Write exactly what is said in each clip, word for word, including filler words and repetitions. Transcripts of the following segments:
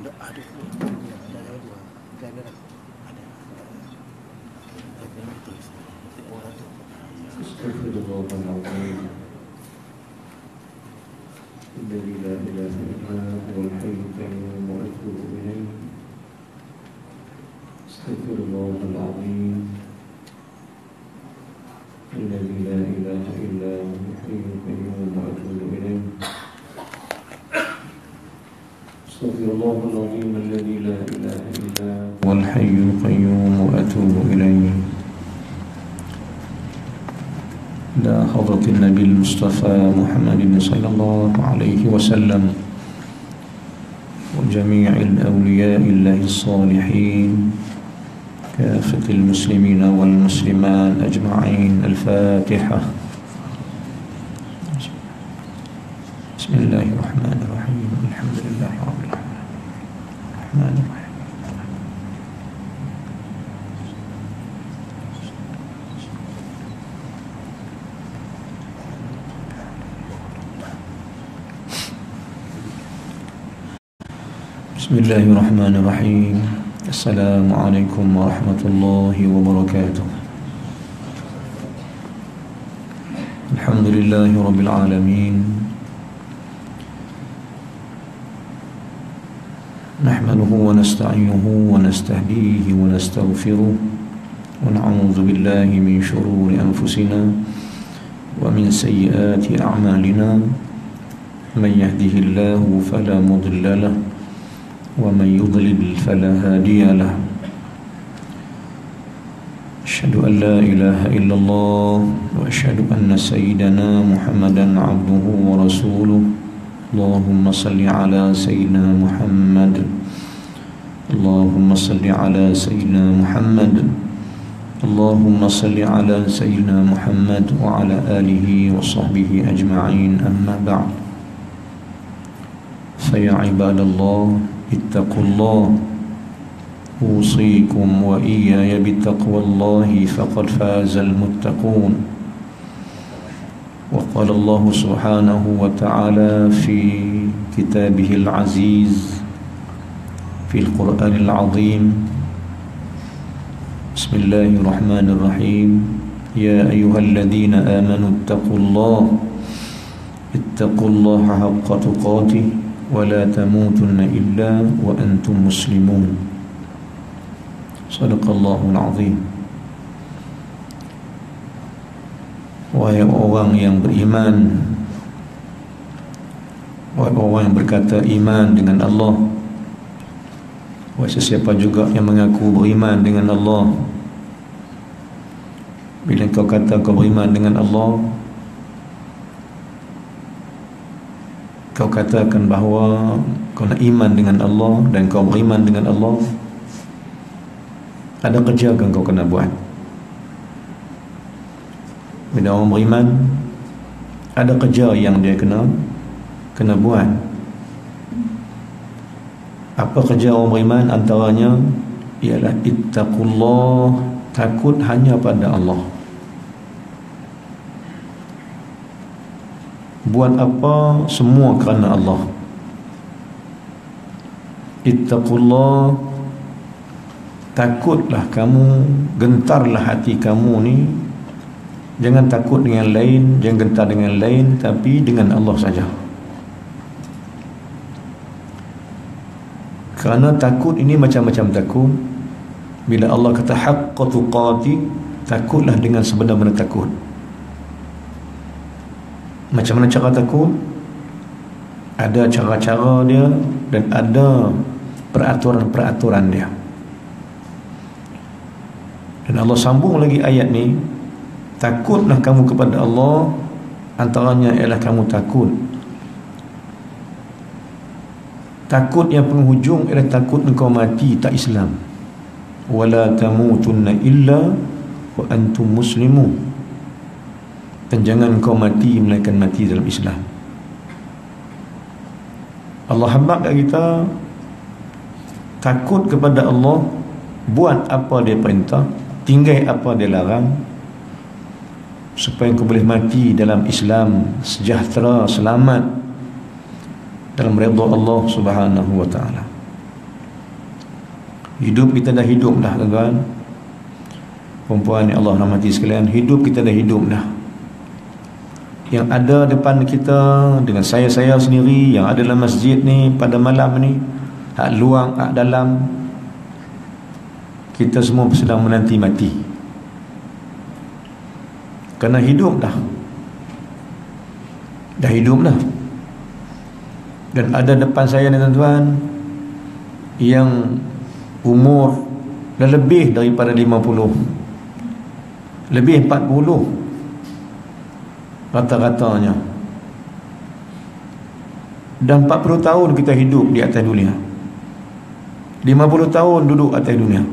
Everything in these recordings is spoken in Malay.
ada ada dua ada ada orang tu. Astagfirullahaladzim. Alladzi la ilaha illa huwal hayyul qayyum wa atubu ilaih. Astagfirullahaladzim. Alladzi la ilaha illa huwal hayyul qayyum wa atubu ilaih. Astagfirullahaladzim. Alladzi la ilaha illa huwal hayyul qayyum wa atubu ilaih. إلى حضرة النبي المصطفى محمد صلى الله عليه وسلم وجميع الأولياء الله الصالحين كافة المسلمين والمسلمات أجمعين. الفاتحة. بسم الله الرحمن الرحيم. الحمد لله رب العالمين الرحمن الرحيم. Bismillahirrahmanirrahim. Assalamualaikum warahmatullahi wabarakatuh. Alhamdulillahi rabbil alamin. Nahmaduhu wa nasta'inuhu wa nastahdihi wa nastaghfiruh wa na'udzu billahi min shururi anfusina wa min sayyiati a'malina. Man yahdihillahu fala mudilla lahu ومن يضلل فلا هادي له. أشهد أن لا إله إلا الله وأشهد أن سيدنا محمدا عبده ورسوله. اللهم صل على سيدنا محمد. اللهم صل على سيدنا محمد. اللهم صل على سيدنا محمد وعلى آله وصحبه أجمعين. أما بعد، فيا عباد الله اتقوا الله. أوصيكم وإياي بتقوى الله فقد فاز المتقون. وقال الله سبحانه وتعالى في كتابه العزيز في القرآن العظيم. بسم الله الرحمن الرحيم. يا أيها الذين آمنوا اتقوا الله اتقوا الله حق تقاته ولا تموتن إلا وأنتم مسلمون. صدق الله العظيم. Wahai orang yang beriman, wahai orang yang berkata iman dengan Allah, wahai sesiapa juga yang mengaku beriman dengan Allah, bila kau kata kau beriman dengan Allah, kau katakan bahawa kau nak iman dengan Allah dan kau beriman dengan Allah, ada kerja yang kau kena buat. Bila orang beriman, ada kerja yang dia kena kena buat. Apa kerja orang beriman? Antaranya ialah ittaqullah, takut hanya pada Allah. Buat apa? Semua kerana Allah. Ittaqullah, takutlah kamu, gentarlah hati kamu ni. Jangan takut dengan lain, jangan gentar dengan lain, tapi dengan Allah saja. Kerana takut ini macam-macam takut. Bila Allah kata haqqa tuqati, takutlah dengan sebenar-benar takut. Macam mana cara takut? Ada cara-cara dia dan ada peraturan-peraturan dia. Dan Allah sambung lagi ayat ni, takutlah kamu kepada Allah, antaranya ialah kamu takut. Takut yang penghujung ialah takut engkau mati tak Islam. Wala tamutunna illa wa antum muslimun. Dan jangan kau mati melainkan mati dalam Islam. Allah habaq kat kita takut kepada Allah, buat apa dia perintah, tinggal apa dia larang, supaya kau boleh mati dalam Islam, sejahtera, selamat dalam redha Allah Subhanahu wa taala. Hidup kita dah hidup dah, tuan-tuan. Perempuan yang Allah rahmati sekalian, hidup kita dah hidup dah. Yang ada depan kita dengan saya-saya sendiri, yang ada dalam masjid ni pada malam ni, hak luang, hak dalam, kita semua sedang menanti mati. Kerana hidup dah. Dah hidup dah. Dan ada depan saya ni, tuan-tuan, yang umur dah lebih daripada lima puluh, lebih empat puluh rata-ratanya. Dah empat puluh tahun kita hidup di atas dunia, lima puluh tahun duduk atas dunia.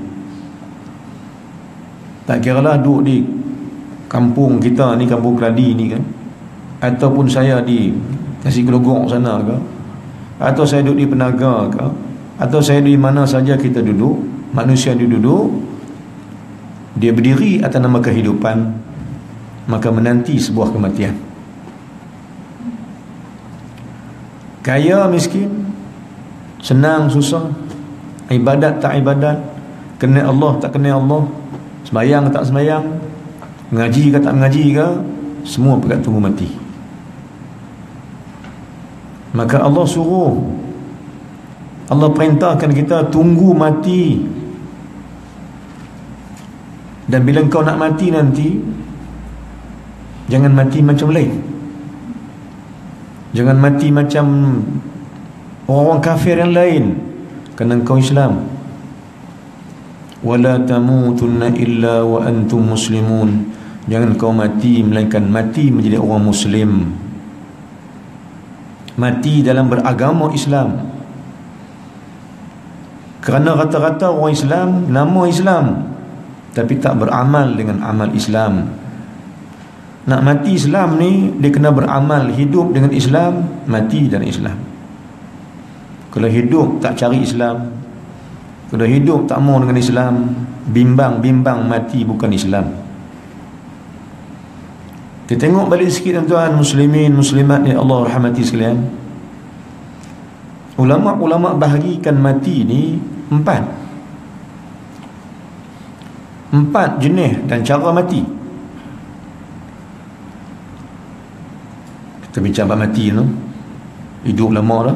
Tak kiralah duduk di kampung kita ni, kampung Keladi ni kan, ataupun saya di Nasi Gelogok sana ke, atau saya duduk di Penaga ke, atau saya di mana saja kita duduk, manusia dia duduk, dia berdiri atas nama kehidupan, maka menanti sebuah kematian. Kaya miskin, senang susah, ibadat tak ibadat, kenal Allah tak kenal Allah, sembahyang tak sembahyang, mengaji ke tak mengaji ke, semua pekat tunggu mati. Maka Allah suruh, Allah perintahkan kita tunggu mati. Dan bila kau nak mati nanti, jangan mati macam lain. Jangan mati macam orang-orang kafir yang lain, kerana kau Islam. Wala tamutunna illa wa antum muslimun. Jangan kau mati melainkan mati menjadi orang Muslim, mati dalam beragama Islam. Kerana rata-rata orang Islam, nama Islam, tapi tak beramal dengan amal Islam. Nak mati Islam ni, dia kena beramal, hidup dengan Islam, mati dalam Islam. Kalau hidup tak cari Islam, kalau hidup tak mau dengan Islam, bimbang-bimbang mati bukan Islam. Kita tengok balik sikit, tuan-tuan, muslimin, muslimat yang Allah rahmati sekalian. Ulama-ulama bahagikan mati ni empat. Empat jenis dan cara mati. Kita bincang mati tu, hidup lama dah,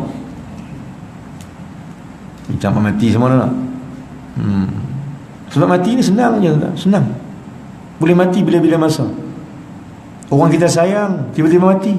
bincang mati semua dah. Hmm. Sebab mati ni senang je, senang. Boleh mati bila-bila masa. Orang kita sayang tiba-tiba mati.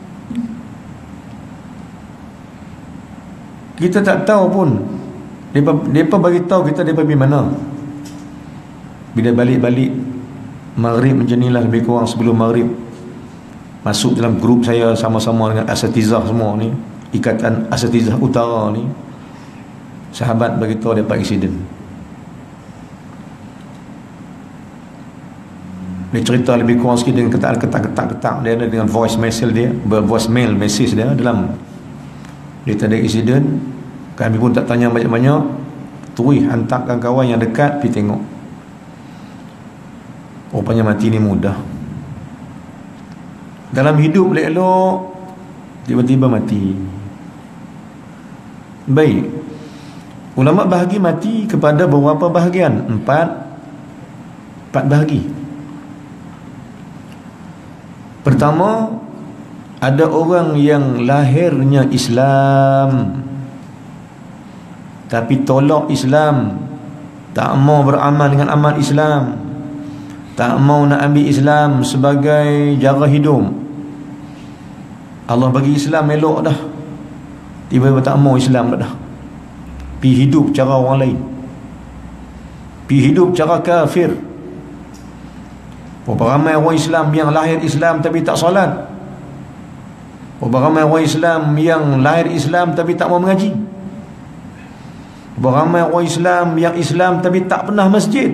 Kita tak tahu pun. Mereka, mereka bagi tahu kita mereka pergi mana. Bila balik-balik maghrib macam ni lah, lebih kurang sebelum maghrib, masuk dalam grup saya sama-sama dengan asatizah semua ni, Ikatan Asatizah Utara ni, sahabat bagi tahu dia dapat aksiden. Dia cerita lebih kurang sikit dengan ketak-ketak-ketak dia ada dengan voice message dia, voice mail message dia dalam. Dia tak ada aksiden, kami pun tak tanya banyak-banyak, terus hantarkan kawan yang dekat pergi tengok. Rupanya mati ni mudah. Dalam hidup elok-elok, tiba-tiba mati. Baik, ulama bahagi mati kepada beberapa bahagian. Empat Empat bahagi. Pertama, ada orang yang lahirnya Islam tapi tolak Islam, tak mau beramal dengan amal Islam, tak mau nak ambil Islam sebagai cara hidup. Allah bagi Islam elok dah, tiba-tiba tak mau Islam dah, pergi hidup cara orang lain, pergi hidup cara kafir. Berapa ramai orang Islam yang lahir Islam tapi tak solat. Berapa ramai orang Islam yang lahir Islam tapi tak mau mengaji. Berapa ramai orang Islam yang Islam tapi tak pernah masjid.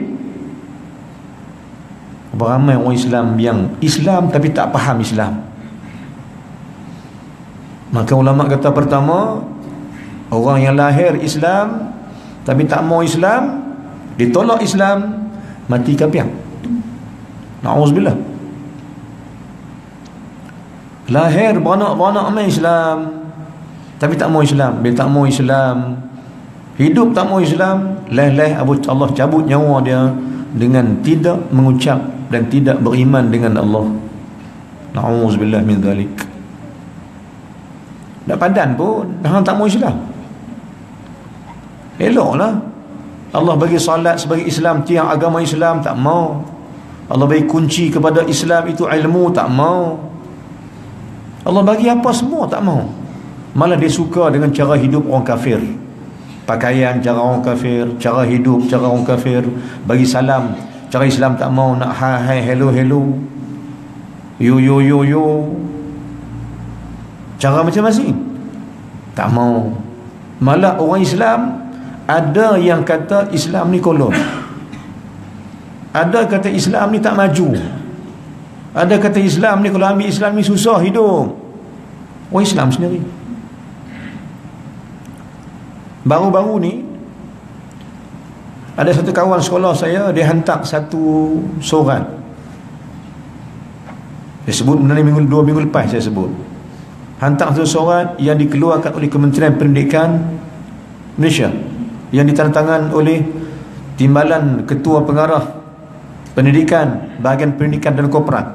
Berapa ramai orang Islam yang Islam tapi tak faham Islam. Maka ulama kata pertama, orang yang lahir Islam tapi tak mau Islam, ditolak Islam, mati kafir. Na'udzubillah. Lahir beranak-beranak main Islam tapi tak mau Islam. Bila tak mau Islam, hidup tak mau Islam, leh-leh Allah cabut nyawa dia dengan tidak mengucap dan tidak beriman dengan Allah. Na'udzubillah min dzalik. Tak padan pun dah tak mau Islam. Eloklah. Allah bagi salat sebagai Islam, tiang agama Islam, tak mau. Allah bagi kunci kepada Islam itu ilmu, tak mau. Allah bagi apa semua, tak mau. Malah dia suka dengan cara hidup orang kafir. Pakaian cara orang kafir, cara hidup cara orang kafir, bagi salam cara Islam tak mau, nak hi hi hello hello, yo yo yo yo, cara macam-macam tak mau. Malah orang Islam ada yang kata Islam ni kolon, ada kata Islam ni tak maju, ada kata Islam ni kalau ambil Islam ni susah hidup. Orang Islam sendiri. Baru-baru ni ada satu kawan sekolah saya, dia hantar satu surat. Saya sebut benda ni minggu, dua minggu lepas saya sebut. Hantar satu surat yang dikeluarkan oleh Kementerian Pendidikan Malaysia, yang ditandatangan oleh Timbalan Ketua Pengarah Pendidikan, Bahagian Pendidikan dan Korporat.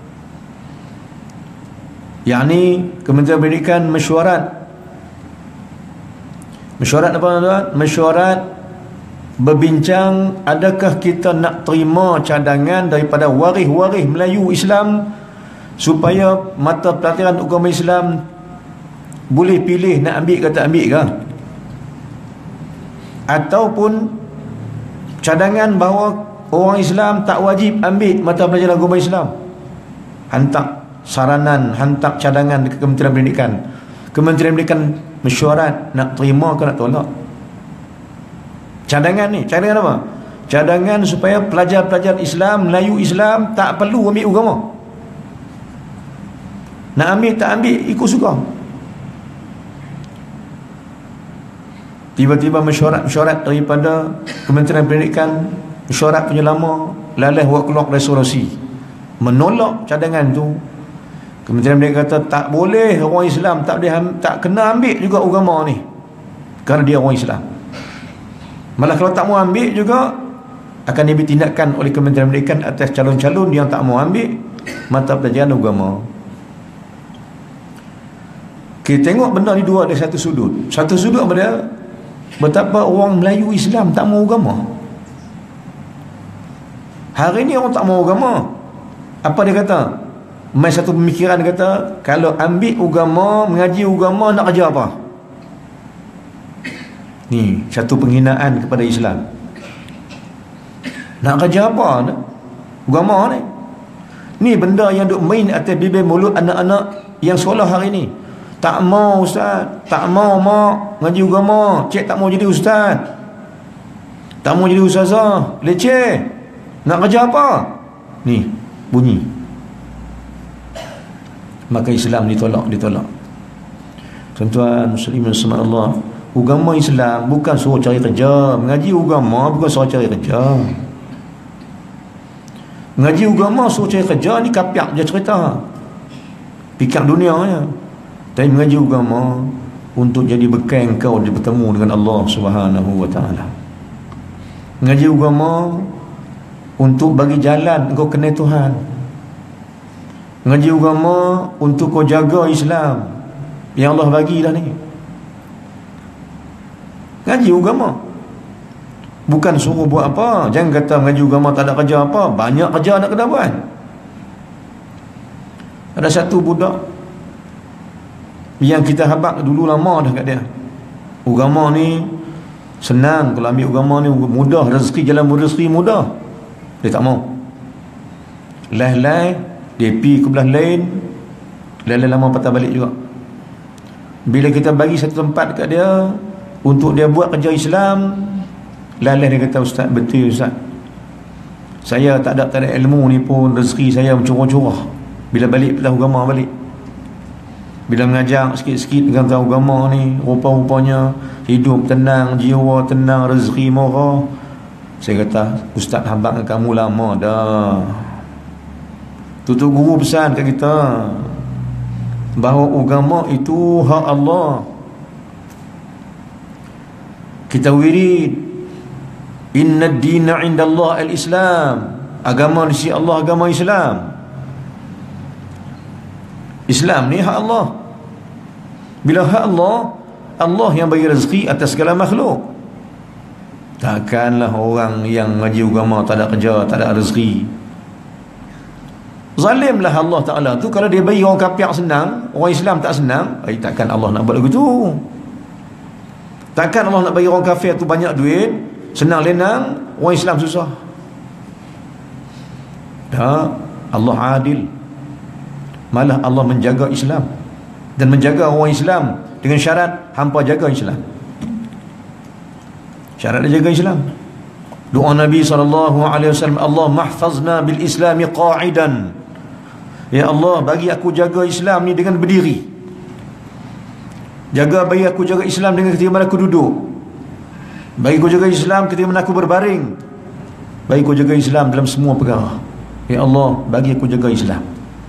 Yang ni Kementerian Pendidikan mesyuarat Mesyuarat apa tuan? Mesyuarat berbincang adakah kita nak terima cadangan daripada waris-waris Melayu Islam supaya mata pelajaran agama Islam boleh pilih nak ambil ke tak ambil ke, ataupun cadangan bahawa orang Islam tak wajib ambil mata pelajaran agama Islam. Hantar saranan, hantar cadangan ke Kementerian Pendidikan. Kementerian Pendidikan mesyuarat nak terima ke nak tolak. Cadangan ni, cadangan apa? Cadangan supaya pelajar-pelajar Islam, Melayu Islam tak perlu ambil agama. Nak ambil tak ambil ikut suka. Tiba-tiba mesyuarat-mesyuarat daripada Kementerian Pendidikan, mesyuarat punya lama, lalih buat keluar resolusi menolak cadangan tu. Kementerian Pendidikan kata tak boleh, orang Islam tak boleh, tak kena ambil juga agama ni kerana dia orang Islam. Malah kalau tak mau ambil juga akan diambil tindakan oleh Kementerian Pendidikan atas calon-calon yang tak mau ambil mata pelajaran agama. Kita tengok benda ni dua, ada satu sudut. Satu sudut apa dia? Betapa orang Melayu Islam tak mau agama. Hari ni orang tak mau agama. Apa dia kata? Mai satu pemikiran kata, kalau ambil agama, mengaji agama, nak kerja apa? Ni satu penghinaan kepada Islam. Nak kerja apa? Agama ni. Ni benda yang duk main atas bibir mulut anak-anak yang sekolah hari ni. Tak mau ustaz, tak mau mak ngaji agama, cik tak mau jadi ustaz, tak mau jadi ustazah, leceh. Nak kerja apa? Ni bunyi. Maka Islam ditolak, ditolak. Tuan-tuan muslimin subhanallah, agama Islam bukan suruh cari kerja. Mengaji agama bukan suruh cari kerja. Mengaji agama suruh cari kerja ni kapiak je cerita, pikir dunia je. Tapi mengaji agama untuk jadi bekal kau dia bertemu dengan Allah Subhanahu wa taala. Mengaji agama untuk bagi jalan kau kenal Tuhan. Mengaji agama untuk kau jaga Islam yang Allah bagi dah ni. Ngaji agama bukan suruh buat apa. Jangan kata mengaji agama tak ada kerja apa. Banyak kerja nak kena buat. Ada satu budak yang kita habaq dulu lama dah kat dia. Agama ni senang, kalau ambil agama ni mudah, rezeki jalan rezeki mudah. Dia tak mau. Lai-lai dia pergi ke belah lain, lai-lai lama patah balik juga. Bila kita bagi satu tempat kat dia untuk dia buat kerja Islam, lai-lai dia kata, ustaz, betul ustaz, saya tak ada, tak ada ilmu ni pun rezeki saya mencurah-curah. Bila balik belah agama balik, bila mengajar sikit-sikit dengan tahu agama ni, rupa-rupanya hidup tenang, jiwa tenang, rezeki murah. Saya kata, ustaz habaq kamu lama dah. Tutup guru pesan kat kita bahawa agama itu hak Allah. kita wirid, inna ad-dina 'inda Allah al-Islam, agama di sisi Allah agama Islam. Islam ni hak Allah. Bila hak Allah, Allah yang bagi rezeki atas segala makhluk. Takkanlah orang yang ngaji agama tak ada kerja, tak ada rezeki. Zalimlah Allah Ta'ala tu kalau dia bagi orang kafir senang, orang Islam tak senang. Eh, takkan Allah nak buat begitu. Takkan Allah nak bagi orang kafir tu banyak duit, senang lenang, orang Islam susah. Tak, Allah adil. Malah Allah menjaga Islam dan menjaga orang Islam dengan syarat hampa jaga Islam. Syarat dia jaga Islam. Doa Nabi sallallahu alaihi wasallam, Allah mahfazna bil Islami qa'idan. Ya Allah, bagi aku jaga Islam ni dengan berdiri. Jaga bagi aku jaga Islam dengan ketika mana aku duduk. Bagi aku jaga Islam ketika mana aku berbaring. Bagi aku jaga Islam dalam semua perkara. Ya Allah, bagi aku jaga Islam.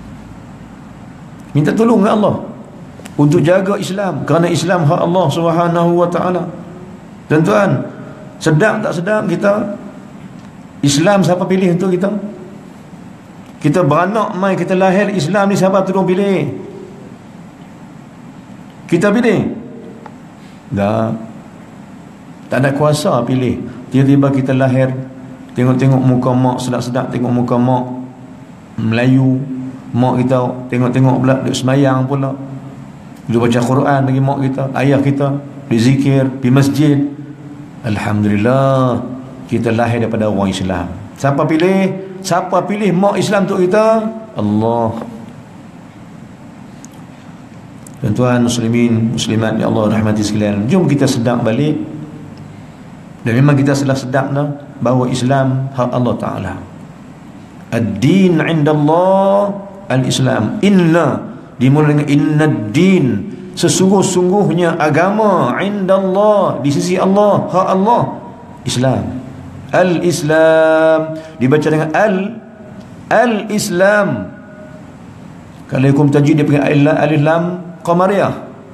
Minta tolong ke Allah untuk jaga Islam, kerana Islam hak Allah Subhanahu wa taala. Tuan-tuan, sedap tak sedap kita Islam siapa pilih untuk kita? Kita beranak mai, kita lahir Islam ni siapa tolong pilih? Kita pilih? Tak. Tak ada kuasa pilih. Tiba-tiba kita lahir, tengok-tengok muka mak sedap-sedap, tengok muka mak Melayu, mak kita tengok-tengok pula duk semayang pula, duk baca Quran bagi mak kita, ayah kita berzikir di masjid. Alhamdulillah, kita lahir daripada orang Islam. Siapa pilih? Siapa pilih mak Islam untuk kita? Allah. Tuan-tuan muslimin, muslimat ya Allah rahmati sekalian, jom kita sedar balik. Dan memang kita telah sedar dah bahawa Islam hak Allah Ta'ala. Ad-din 'inda Allah al-Islam. Inna dimulai dengan inna ad-din, sesungguh-sungguhnya agama 'inda Allah, di sisi Allah, hak Allah, Islam. Al-Islam dibaca dengan al al-Islam. Kalau hukum tajwid dia pakai alif lam qamariyah,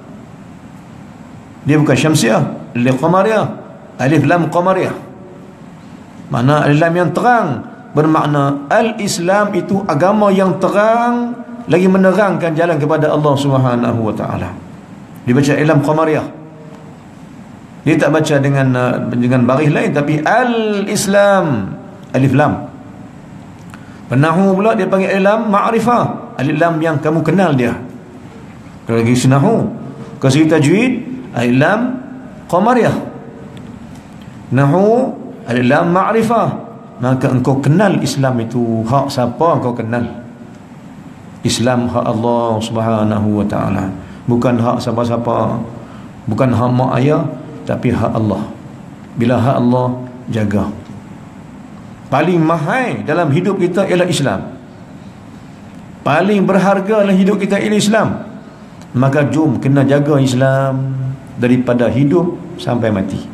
dia bukan syamsiah, alif qamariyah, alif lam qamariyah. Mana alif lam yang terang, bermakna al-Islam itu agama yang terang, lagi menerangkan jalan kepada Allah Subhanahu wa taala. Dibaca alif lam qamariyah. Dia tak baca dengan uh, dengan baris lain, tapi al-Islam, alif lam. Penahu pula dia panggil alif lam ma'rifah, alif lam yang kamu kenal dia. Kalau lagi sunahu, kalau segi tajwid, alif lam qamariyah. Nahu, alif lam ma'rifah. Maka engkau kenal Islam itu hak siapa engkau kenal. Islam hak Allah Subhanahu wa taala, bukan hak siapa-siapa, bukan hak mak ayah, tapi hak Allah. Bila hak Allah, jaga. Paling mahal dalam hidup kita ialah Islam. Paling berharga dalam hidup kita ialah Islam. Maka jom kena jaga Islam daripada hidup sampai mati.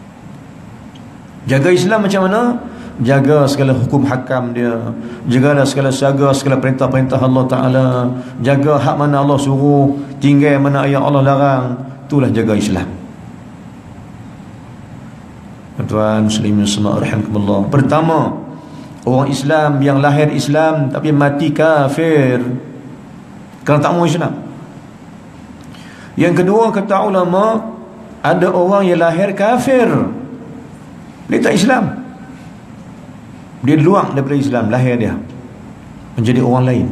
Jaga Islam macam mana? Jaga segala hukum hakam dia, jagalah segala jaga segala perintah-perintah Allah Ta'ala, jaga hak mana Allah suruh, tinggal mana yang Allah larang. Itulah jaga Islam. Tuan muslimin semua rahimakumullah. Pertama, orang Islam yang lahir Islam tapi mati kafir kerana tak mau Islam. Yang kedua, kata ulama, ada orang yang lahir kafir, dia tak Islam, dia luar daripada Islam, lahir dia menjadi orang lain.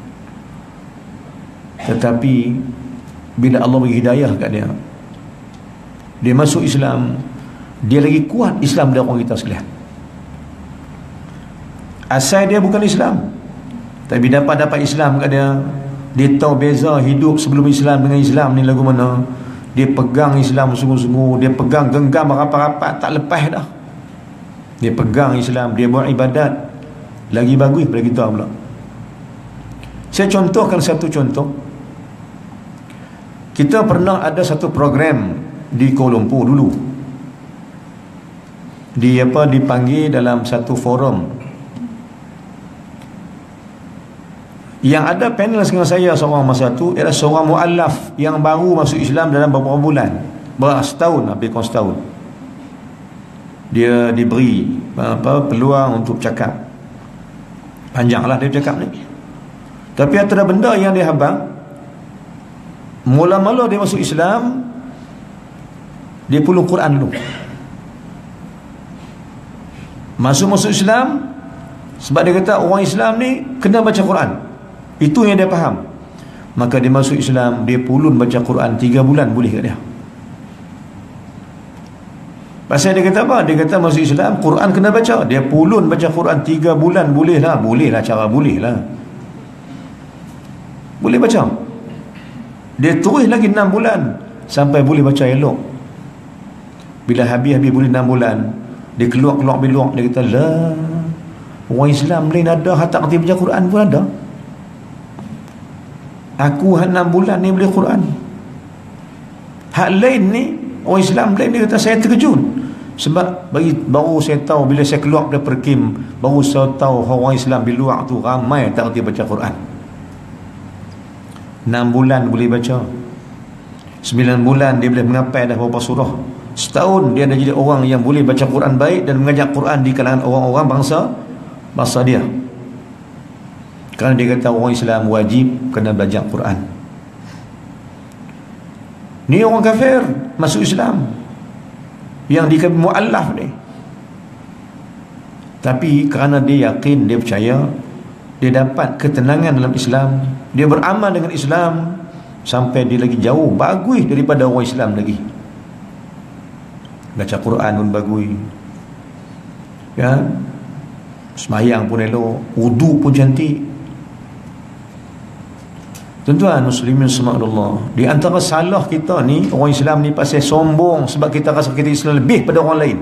Tetapi bila Allah bagi hidayah kat dia, dia masuk Islam, dia lagi kuat Islam dari orang kita sekalian. Asal dia bukan Islam, tapi dapat dapat Islam kat dia, dia tahu beza hidup sebelum Islam dengan Islam ni lagu mana. Dia pegang Islam sungguh-sungguh, dia pegang genggam rapat-rapat, tak lepas dah. Dia pegang Islam, dia buat ibadat, lagi bagus daripada kita pula. Saya contohkan satu contoh. Kita pernah ada satu program di Kuala Lumpur dulu. Di apa dipanggil dalam satu forum. Yang ada panel dengan saya seorang masa tu ialah seorang muallaf yang baru masuk Islam dalam beberapa bulan, berapa setahun, hampir kurang setahun. dia diberi apa peluang untuk cakap. Panjanglah dia cakap ni. Tapi antara benda yang dia habang, mula-mula dia masuk Islam, dia pulung Quran dulu. Masuk-masuk Islam, sebab dia kata orang Islam ni kena baca Quran. Itu yang dia faham. Maka dia masuk Islam, dia pulun baca Quran tiga bulan boleh kat dia. Pasal dia kata apa? Dia kata masuk Islam, Quran kena baca. Dia pulun baca Quran tiga bulan boleh lah. Boleh lah, cara boleh lah. Boleh baca. Dia terus lagi enam bulan sampai boleh baca elok. Bila habis-habis boleh enam bulan, dia keluar-keluar belok, dia kata, lah, orang Islam lain ada hatak kerti baca Quran pun ada. Aku enam bulan ni boleh Quran. Hak lain ni, orang Islam lain, dia kata, saya terkejut. Sebab bagi, baru saya tahu, bila saya keluar dari Perkim, baru saya tahu orang Islam di luar tu ramai tak kerti baca Quran. enam bulan boleh baca, sembilan bulan dia boleh mengapai dah beberapa surah, setahun dia dah jadi orang yang boleh baca Quran baik dan mengajar Quran di kalangan orang-orang bangsa bangsa dia. Kerana dia kata orang Islam wajib kena belajar Quran. Ni orang kafir masuk Islam yang dikatakan mu'allaf ni, tapi kerana dia yakin, dia percaya, dia dapat ketenangan dalam Islam, dia beramal dengan Islam sampai dia lagi jauh bagus daripada orang Islam lagi. Baca Quran pun bagus, ya, semayang pun elok, wudu pun cantik. Tuan-tuan muslimin semua, di antara salah kita ni orang Islam ni pasal sombong sebab kita rasa kita Islam lebih pada orang lain.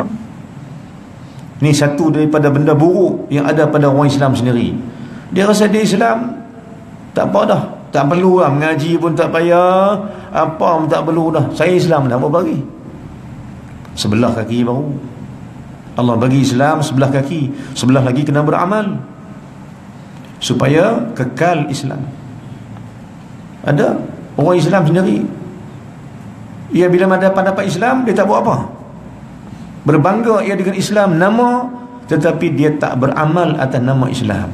Ni satu daripada benda buruk yang ada pada orang Islam sendiri. Dia rasa dia Islam tak apa dah, tak perlu lah mengaji pun tak payah, apa pun tak perlu dah, saya Islam dah, apa bagi sebelah kaki baru. Allah bagi Islam sebelah kaki, sebelah lagi kena beramal supaya kekal Islam. Ada orang Islam sendiri, ia bila ada dapat Islam, dia tak buat apa, berbangga ia dengan Islam nama, tetapi dia tak beramal atas nama Islam.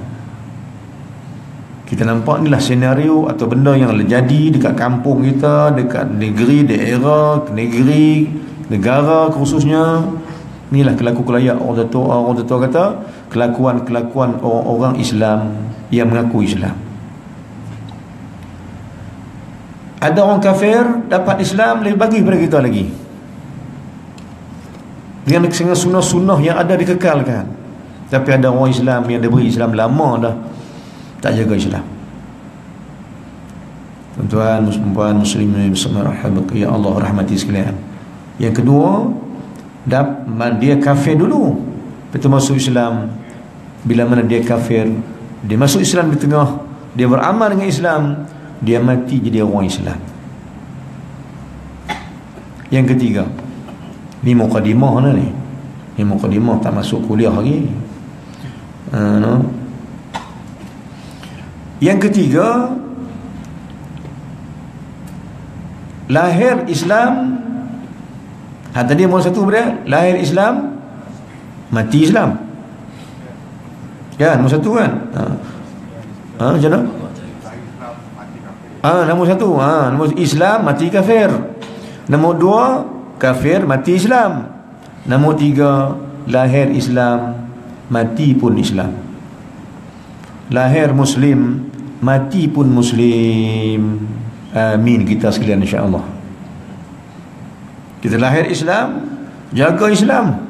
Kita nampak inilah senario atau benda yang terjadi dekat kampung kita, dekat negeri, daerah, negeri, negara khususnya. Inilah kelaku-kelayak orang tua, orang tua kata kelakuan-kelakuan orang-orang Islam yang mengaku Islam. Ada orang kafir dapat Islam lebih bagi pada kita lagi, dengan sunnah-sunnah yang ada dikekalkan. Tapi ada orang Islam yang diberi Islam lama dah tak jaga Islam. Tuan-tuan, puan muslimin ya Allah rahmati sekalian. Yang kedua, dia kafir dulu, betul masuk Islam. Bila mana dia kafir, dia masuk Islam di tengah, dia beramal dengan Islam, dia mati jadi orang Islam. Yang ketiga, ni mukadimah lah ni. Ni mukadimah, tak masuk kuliah lagi. Uh, no. Yang ketiga, lahir Islam. Ha, tadi nombor satu berapa? Lahir Islam, mati Islam. Ya, nombor satu kan? Ha, ha macam mana? Ha, nombor satu, ha, nombor Islam mati kafir. Nombor dua, kafir mati Islam. Nombor tiga, lahir Islam, mati pun Islam. Lahir Muslim, mati pun Muslim. Amin kita sekalian insya-Allah. Kita lahir Islam, jaga Islam.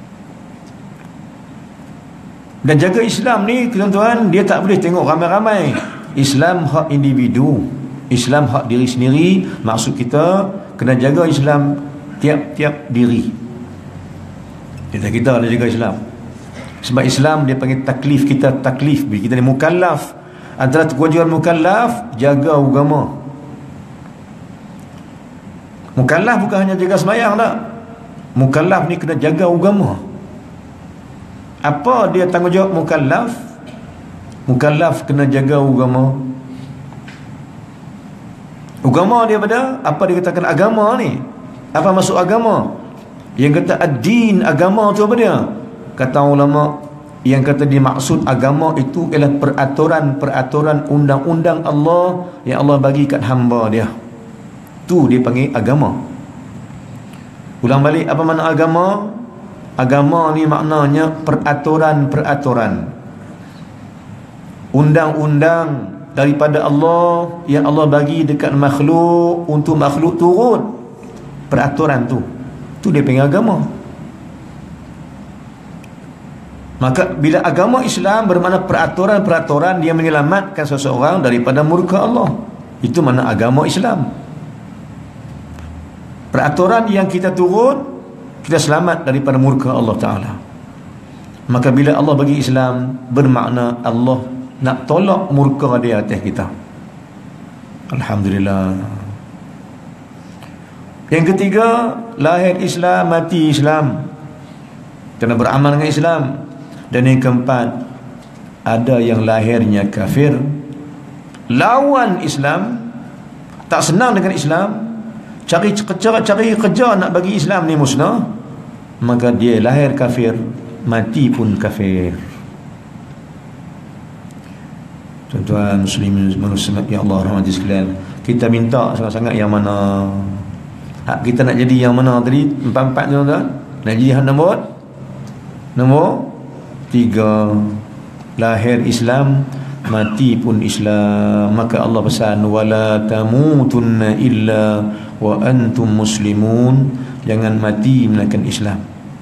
Dan jaga Islam ni tuan-tuan, dia tak boleh tengok ramai-ramai. Islam hak individu, Islam hak diri sendiri. Maksud kita kena jaga Islam tiap-tiap diri. Kita kita nak jaga Islam. Sebab Islam dia panggil taklif kita, taklif kita ni mukallaf. Antara kewajipan mukallaf jaga agama. Mukallaf bukan hanya jaga sembahyang tak. Mukallaf ni kena jaga agama. Apa dia tanggungjawab mukallaf? Mukallaf kena jaga agama. Agama dia pada apa dia katakan agama ni? Apa maksud agama? Yang kata ad-din, agama tu apa dia? Kata ulama, yang kata dimaksud agama itu ialah peraturan-peraturan undang-undang Allah yang Allah bagi kat hamba dia. Tu dia panggil agama. Ulang balik, apa makna agama? Agama ni maknanya peraturan-peraturan, undang-undang daripada Allah yang Allah bagi dekat makhluk untuk makhluk turut. Peraturan tu, tu dia panggil agama. Maka bila agama Islam bermakna peraturan-peraturan dia menyelamatkan seseorang daripada murka Allah. Itu makna agama Islam. Peraturan yang kita turut, kita selamat daripada murka Allah Ta'ala. Maka bila Allah bagi Islam, bermakna Allah nak tolak murka dia atas kita. Alhamdulillah. Yang ketiga, lahir Islam, mati Islam, kena beramal dengan Islam. Dan yang keempat, ada yang lahirnya kafir, lawan Islam, tak senang dengan Islam, cari kerja, cari kerja nak bagi Islam ni musnah, maka dia lahir kafir, mati pun kafir. Tuan-tuan muslimin muslimat yang Allah rahmati sekalian, kita minta sangat-sangat yang mana hak kita nak jadi yang mana tadi? Empat-empat tuan-tuan. Nak jadi hak nombor nombor tiga, lahir Islam, mati pun Islam. Maka Allah pesan, wala tamutunna illa wa antum muslimun, jangan mati melainkan Islam.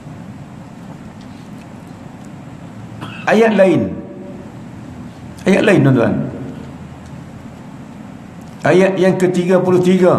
Ayat lain, ayat lain tuan-tuan, ayat yang ke tiga puluh tiga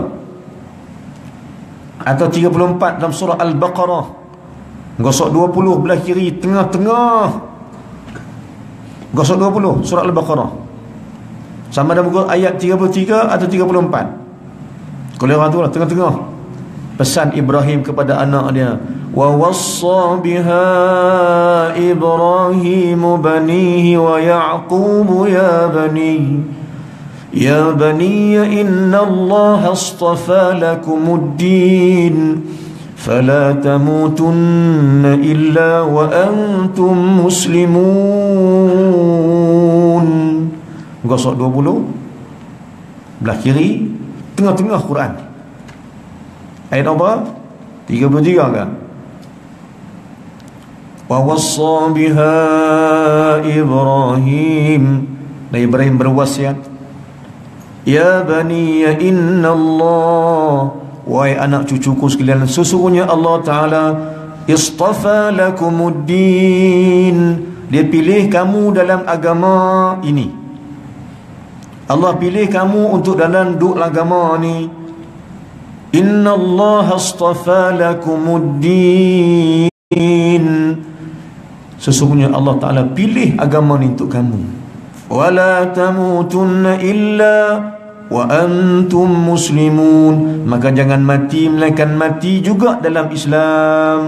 atau tiga puluh empat dalam surah Al-Baqarah, gosok dua puluh belah kiri, tengah-tengah. Gosok dua puluh surah Al-Baqarah, sama ada buku ayat tiga puluh tiga atau tiga puluh empat. Kalau orang tu lah tengah-tengah. Pesan Ibrahim kepada anak dia, wa wassa biha Ibrahim banihi wa Ya'qub ya bani ya bani inna Allah astafa lakumuddin fala tamutunna illa wa antum muslimun. Gosok dua puluh belah kiri, tengah-tengah Quran. Ayat apa? tiga puluh tiga kan? Wa wassa biha Ibrahim, Nabi Ibrahim berwasiat, ya bani inna Allah, wahai anak cucuku sekalian, sesungguhnya Allah Ta'ala istafa lakumuddin, dia pilih kamu dalam agama ini. Allah pilih kamu untuk dalam duk agama ni. Inna Allah astafa lakumuddin, sesungguhnya Allah Ta'ala pilih agama ni untuk kamu. Wala tamutunna illa wa antum muslimun, maka jangan mati melainkan mati juga dalam Islam.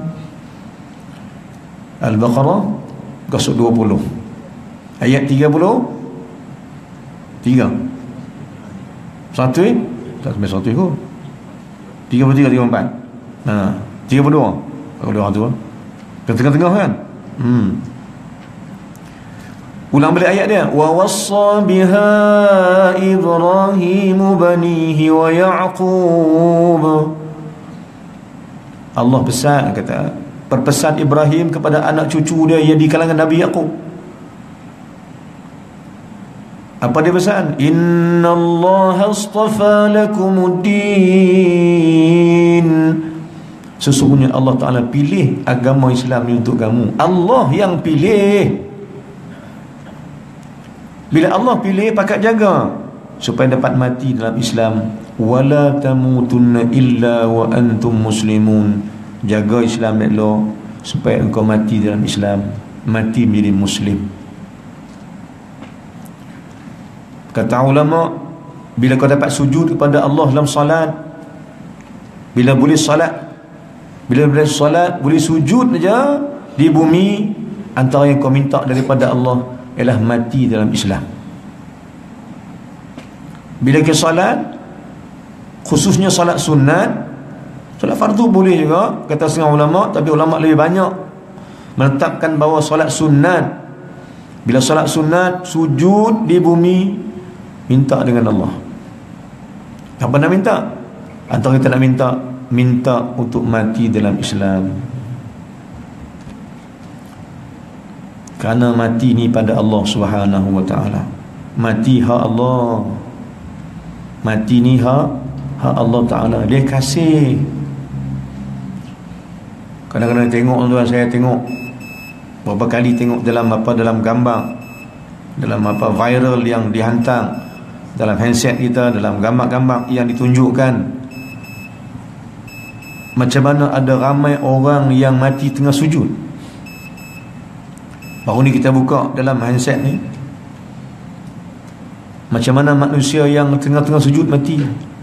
Al-Baqarah gosok dua puluh ayat tiga puluh tiga. Satu eh? Tak sampai satu ikut. tiga puluh tiga, tiga puluh empat. Ha, tiga puluh dua. Kalau orang tu tengah-tengah kan? Hmm. Ulang balik ayat dia, wa wassa biha Ibrahim banihi wa Ya'qub. Allah pesan, kata, perpesan Ibrahim kepada anak cucu dia yang di kalangan Nabi Yaqub. Apa dia pesan? Inna Allah astafa lakumuddin, sesungguhnya Allah Ta'ala pilih agama Islam ni untuk kamu. Allah yang pilih. Bila Allah pilih, pakat jaga supaya dapat mati dalam Islam. Wala tamutunna illa wa antum muslimun, jaga Islam elok supaya engkau mati dalam Islam, mati menjadi Muslim. Kata ulama, bila kau dapat sujud kepada Allah dalam salat, bila boleh salat, bila boleh salat, boleh sujud saja di bumi, antara yang kau minta daripada Allah ialah mati dalam Islam. Bila kita salat, khususnya salat sunat, Solat fardu boleh juga, kata setengah ulama, tapi ulama lebih banyak menetapkan bahawa solat sunat, bila solat sunat, sujud di bumi, minta dengan Allah. Apa nak minta? Atau kita nak minta minta untuk mati dalam Islam, kerana mati ni pada Allah Subhanahu wa taala. Mati hak Allah, mati ni hak hak Allah taala, dia kasih. Kadang-kadang tengok tuan, saya tengok berapa kali tengok dalam apa dalam gambar, dalam apa viral yang dihantar dalam handset kita, dalam gambar-gambar yang ditunjukkan, macam mana ada ramai orang yang mati tengah sujud. Baru ni kita buka dalam handset ni, macam mana manusia yang tengah-tengah sujud mati.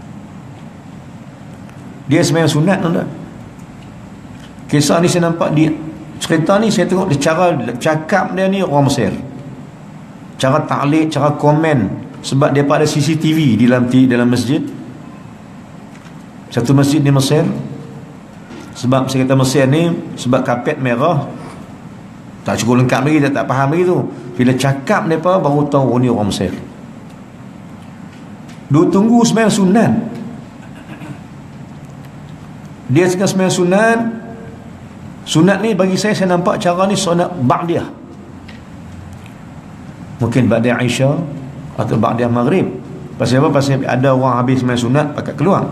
Dia sembahyang sunat tuan. Kisah ni saya nampak dia, cerita ni saya tengok dia cara cakap dia ni orang Mesir, cara taklid, cara komen. Sebab dia ada C C T V di dalam di dalam masjid, satu masjid di Mesir. Sebab saya kata Mesir ni sebab kapet merah, tak cukup lengkap lagi, tak, tak faham lagi tu. Bila cakap mereka baru tahu, oh ni orang Mesir. Dia tunggu sembahyang sunat, dia tengah sembahyang sunat. Sunat ni bagi saya, saya nampak cara ni sunat ba'diyah, mungkin ba'diyah Aisyah atau ba'diyah Maghrib. Pasal apa? Pasal ada orang habis sembahyang sunat pakai keluar.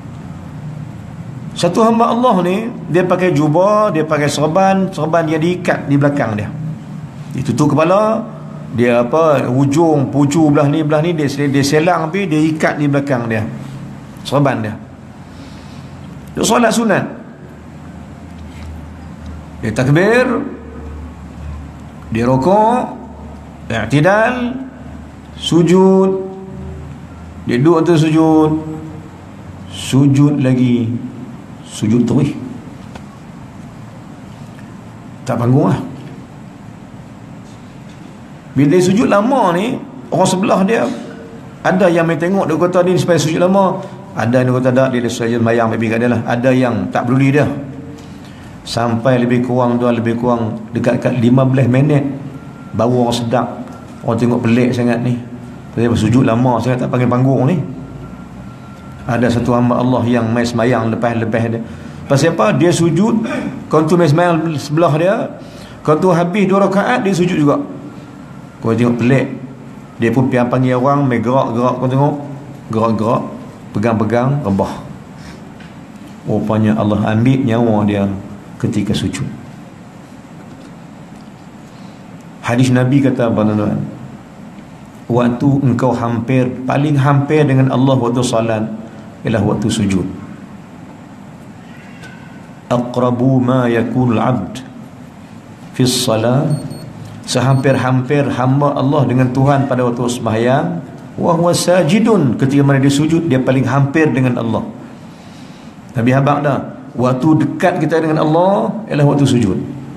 Satu hamba Allah ni, dia pakai jubah, dia pakai serban, serban dia diikat di belakang dia, ditutup kepala dia, apa hujung pucu belah ni belah ni dia dia selang api, dia ikat di belakang dia serban dia. Dia solat sunat, dia takbir, dia rukuk, i'tidal, sujud, dia duduk atas sujud, sujud lagi, sujud terus, tak panggung lah. Bila dia sujud lama ni, orang sebelah dia ada yang main tengok, dia kata ni supaya sujud lama. Ada yang kata tak, dia saja sembahyang baby kat dia lah. Ada yang tak peduli dia, sampai lebih kurang tu, lebih kurang dekat-dekat lima belas minit baru orang sedap. Orang tengok pelik sangat ni, dia sujud lama sangat, tak panggil panggung ni. Ada satu hamba Allah yang main sembahyang lepas-lepas dia. Pasal apa? Dia sujud, kau tu main sembahyang sebelah dia, kau tu habis dua rakaat dia sujud juga. Kau tengok pelik. Dia pun pian panggil orang, main gerak-gerak, kau tengok gerak-gerak, pegang-pegang, rebah. Rupanya Allah ambil nyawa dia ketika sujud. Hadis Nabi kata apa tuan? Waktu engkau hampir, paling hampir dengan Allah waktu salat ialah waktu sujud. Aqrabu ma yakunul abd fi salat, sehampir-hampir hamba Allah dengan Tuhan pada waktu sembahyang, wa huwa sajidun, ketika mana dia sujud, dia paling hampir dengan Allah. Nabi habaq dah, waktu dekat kita dengan Allah ialah waktu sujud.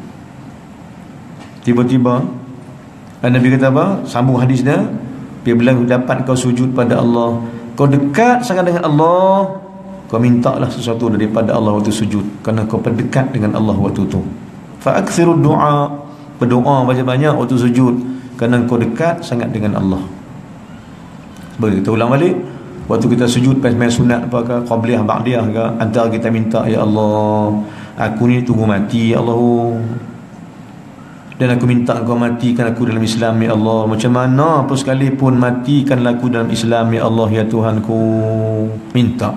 Tiba-tiba Nabi kata apa? Sambung hadis dia, bila dapat kau sujud pada Allah, kau dekat sangat dengan Allah, kau mintalah sesuatu daripada Allah waktu sujud, kerana kau pendekat dengan Allah waktu tu. Fa aktsiru du'a, berdoa banyak-banyak waktu sujud, kerana kau dekat sangat dengan Allah. Boleh kita ulang balik, waktu kita sujud pas main sunat apa ke, qabliyah ba'diyah ke, antara kita minta, ya Allah, aku ni tunggu mati ya Allah, dan aku minta engkau matikan aku dalam Islam ya Allah. Macam mana pun sekalipun, matikanlah aku dalam Islam ya Allah ya Tuhanku. Minta,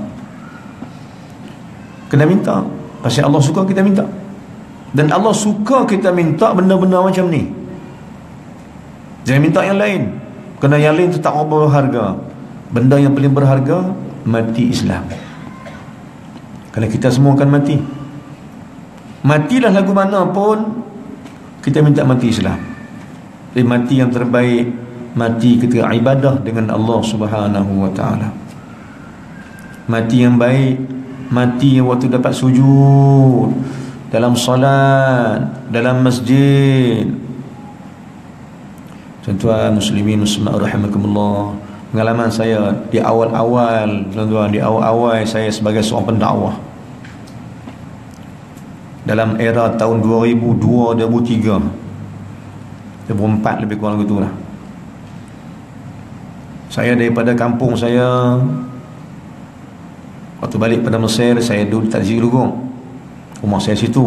kena minta, pasal Allah suka kita minta. Dan Allah suka kita minta benda-benda macam ni. Jangan minta yang lain, kerana yang lain tu tak berharga. Benda yang paling berharga, mati Islam. Kerana kita semua akan mati. Matilah lagu mana pun, kita minta mati Islam. Jadi mati yang terbaik, mati ketika ibadah dengan Allah Subhanahu wa ta'ala. Mati yang baik, mati yang waktu dapat sujud, dalam salat, dalam masjid. Tuan-tuan muslimin muslimat rahimakumullah, pengalaman saya di awal-awal, tuan-tuan, di awal-awal saya sebagai seorang pendakwah, dalam era tahun dua ribu dua, dua ribu tiga, dua ribu empat lebih kurang gitu lah. Saya daripada kampung saya, waktu balik pada Mesir, saya duduk di Tazi Lugong, rumah saya situ.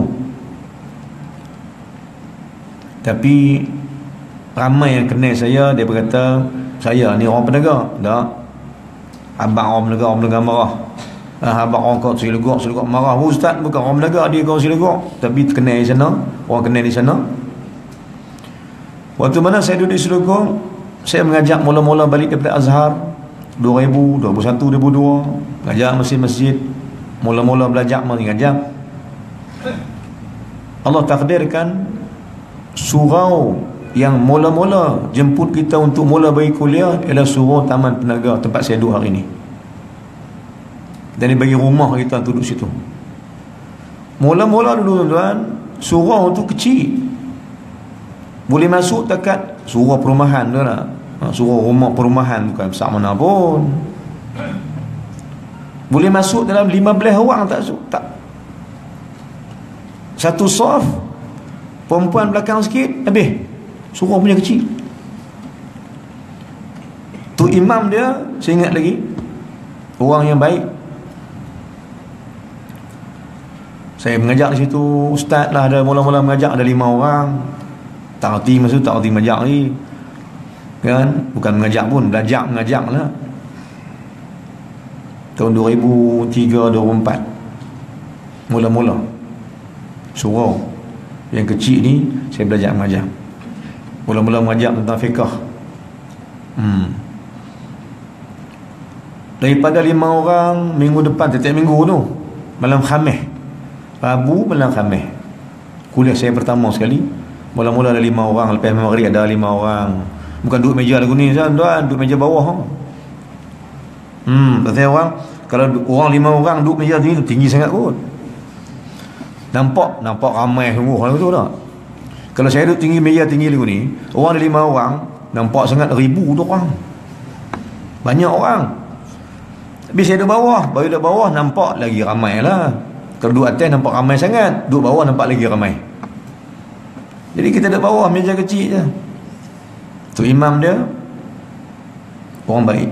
Tapi ramai yang kenal saya, dia berkata saya ni orang penegak. Tak, abang orang penegak, orang penegak marah. Ah, abang orang kau Selugok, Selugok marah. Ustaz bukan orang penegak, dia kau Selugok. Tapi kenal di sana, orang kenal di sana. Waktu mana saya duduk di Selugong, saya mengajak mula-mula balik daripada Azhar dua ribu, dua ribu satu, dua ribu dua, mengajak masjid-masjid, mula-mula belajar mengajar. Allah takdirkan surau yang mula-mula jemput kita untuk mula bagi kuliah ialah surau Taman Penaga, tempat saya duduk hari ni. Dan dia bagi rumah kita untuk duduk situ. Mula-mula dulu tuan-tuan, surau tu kecil, boleh masuk dekat surau perumahan tu lah. Surau rumah perumahan, bukan besar mana pun. Boleh masuk dalam lima belas orang, tak tak satu saf, perempuan belakang sikit, habis. Surau punya kecil. Tu imam dia, saya ingat lagi, orang yang baik. Saya mengajar di situ, ustaz lah, ada mula-mula mengajar ada lima orang. Tak erti masa tu, tak erti mengajar ni. Kan? Bukan mengajar pun, belajar mengajar lah. Tahun dua ribu tiga, dua ribu empat mula-mula surau yang kecil ni saya belajar mengajar. Mula-mula mengajar tentang fiqah. hmm. Daripada lima orang, minggu depan, setiap minggu tu malam Khamis, Rabu malam Khamis, kuliah saya pertama sekali. Mula-mula ada lima orang, lepas maghrib ada lima orang. Bukan duduk meja lagu ni tuan-tuan, duduk meja bawah. Hmm, pasal orang, kalau orang lima orang duduk meja tinggi, tinggi sangat kot. Nampak, nampak ramai sungguh lagu tu tak? Kalau saya duduk tinggi meja tinggi lagu ni, orang ada lima orang, nampak sangat ribu tu orang. Banyak orang. Tapi saya duduk bawah, baru duduk bawah nampak lagi ramai lah. Kalau duduk atas nampak ramai sangat, duduk bawah nampak lagi ramai. Jadi kita duduk bawah, meja kecil je. Tu imam dia orang baik.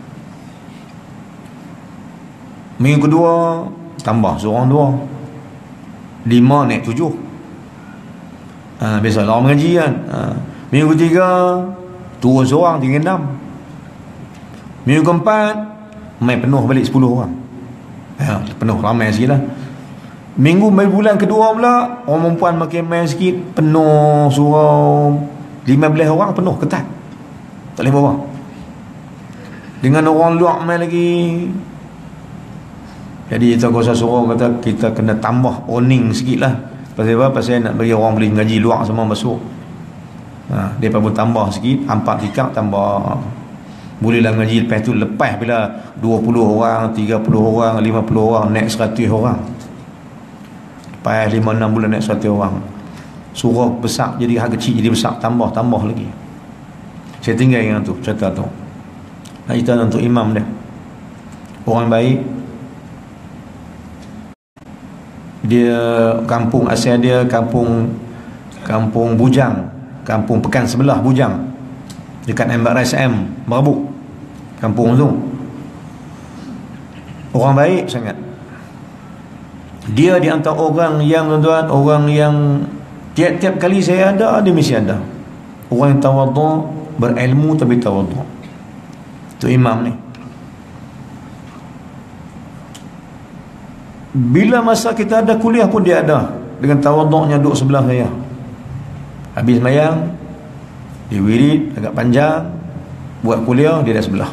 Minggu kedua tambah seorang dua, lima naik tujuh. Ha, biasa orang mengaji kan. Ha. Minggu ketiga turun seorang, tinggal enam. Minggu keempat main penuh balik sepuluh orang. Ha, penuh, ramai sikit lah. Minggu bulan kedua pula orang perempuan makin main sikit, penuh surau, lima belas orang penuh ketat, tak boleh bawa. Dengan orang luar main lagi. Jadi kita kuasa surau kata kita kena tambah owning sikit lah. Pasal apa? Pasal nak bagi orang boleh mengaji luar semua masuk. Ha, dia pun tambah sikit, empat tikar tambah. Bolehlah mengaji lepas tu, lepas bila dua puluh orang, tiga puluh orang, lima puluh orang, naik seratus orang. Lepas lima enam bulan naik seratus orang. Surau besar jadi hak kecil jadi besar, tambah tambah lagi. Saya tinggal yang tu cerita tu. Nah, itu untuk imam dia, orang baik. Dia kampung asal dia kampung kampung Bujang, kampung Pekan Sebelah Bujang, dekat M R S M Merbuk. Kampung tu orang baik sangat. Dia di antara orang yang tuan-tuan, orang yang tiap-tiap kali saya ada, dia mesti ada. Orang yang tawadhu, berilmu tapi tawadhu. Tu imam ni. Bila masa kita ada kuliah pun dia ada, dengan tawadhu'nya duduk sebelah saya. Habis mayang, dia wirid agak panjang, buat kuliah dia dah sebelah.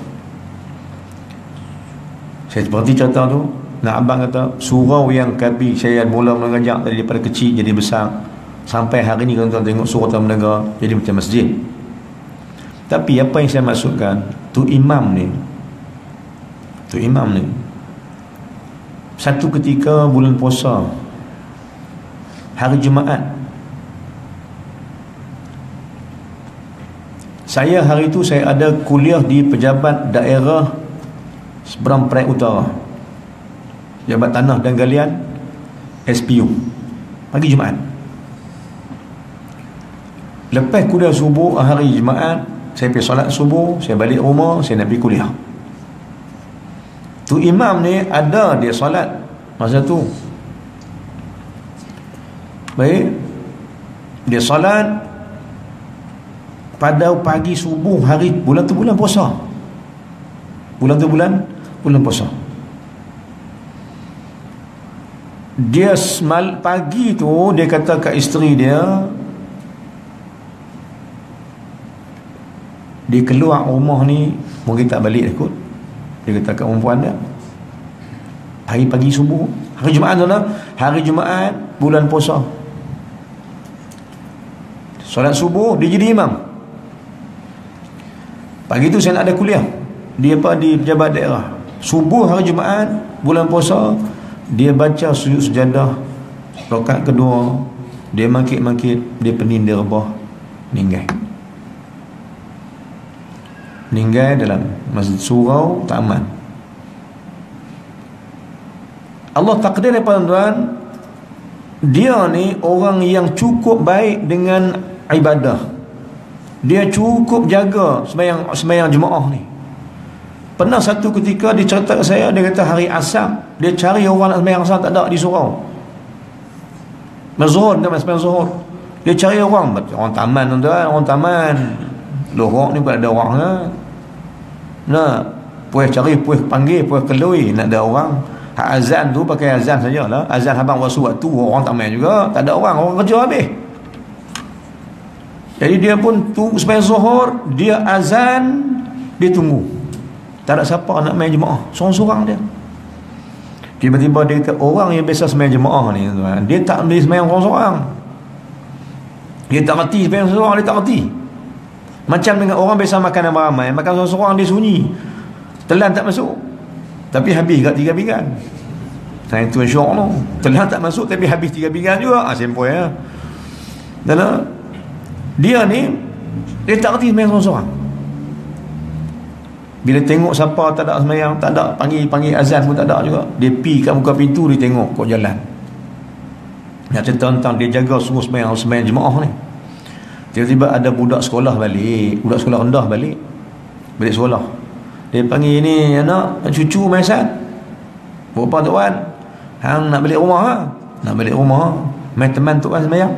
Saya seperti cerita tu, nak abang kata surau yang kami saya mula mengajar daripada kecil jadi besar, sampai hari ni tuan-tuan tengok surau Taman Penaga jadi macam masjid. Tapi apa yang saya maksudkan, tu imam ni, tu imam ni satu ketika bulan puasa, hari Jumaat, saya hari itu saya ada kuliah di pejabat daerah Seberang Perak Utara, Pejabat Tanah dan Galian, S P U. pagi Jumaat. Lepas kuliah subuh hari Jumaat, saya pergi solat subuh, saya balik rumah, saya nak pergi kuliah. Tu imam ni ada dia solat masa tu. Baik, dia solat pada pagi subuh hari bulan tu bulan puasa. Bulan tu bulan bulan puasa. Dia semal pagi tu dia kata kat isteri dia, dia keluar rumah ni mungkin tak balik kot. Dia kata kat perempuan dia, hari pagi subuh hari Jumaat tu lah, hari Jumaat bulan puasa, solat subuh dia jadi imam. Pagi tu saya nak ada kuliah, dia apa di pejabat daerah. Subuh hari Jumaat bulan puasa, dia baca sujud sejadah rakaat kedua, dia makit-makit, dia pening, dia rebah, meninggal. Meninggal dalam masjid surau, tak aman. Allah takdir daripada tuan, dia ni orang yang cukup baik dengan ibadah. Dia cukup jaga sembahyang sembahyang jemaah ni. Pernah satu ketika dia cerita ke saya, dia kata hari Asar dia cari orang nak sembahyang Asar, tak ada di surau. Zuhur, dia sembahyang Zuhur, dia cari orang, orang taman tuan, orang taman. Lorok ni bukan ada orang lah. Nah, puih cari, puih panggil, puih kelui, nak ada orang. Hak azan tu pakai azan sajalah. Azan habang waktu-waktu, orang tak main juga, tak ada orang, orang kerja habis. Jadi dia pun tu sembahyang Zuhur, dia azan, dia tunggu. Tak ada siapa nak main jemaah, sorang-sorang dia. Tiba-tiba dia kata, orang yang biasa sembahyang jemaah ni tuan, dia tak boleh sembahyang sorang-sorang. Dia tak reti sembahyang sorang, dia tak reti. Macam dengan orang biasa makan ramai-ramai, makan seorang-seorang dia sunyi, telan tak masuk, tapi habis kat tiga pinggan. Saya tu syok tu, telan tak masuk tapi habis tiga pinggan juga. Ah, sempoi ya. Dan uh, dia ni dia tak reti sembahyang seorang-seorang. Bila tengok siapa tak ada sembahyang, tak ada panggil-panggil azan pun tak ada juga, dia pi kat muka pintu, dia tengok kok jalan. Nak cerita tentang dia jaga suruh sembahyang sembahyang jemaah ni. Tiba-tiba ada budak sekolah balik, budak sekolah rendah balik, balik sekolah. Dia panggil ni anak, cucu Maisan. Berapa tuan? Hang nak balik rumah ha? Nak balik rumah, main teman tuan sembahyang.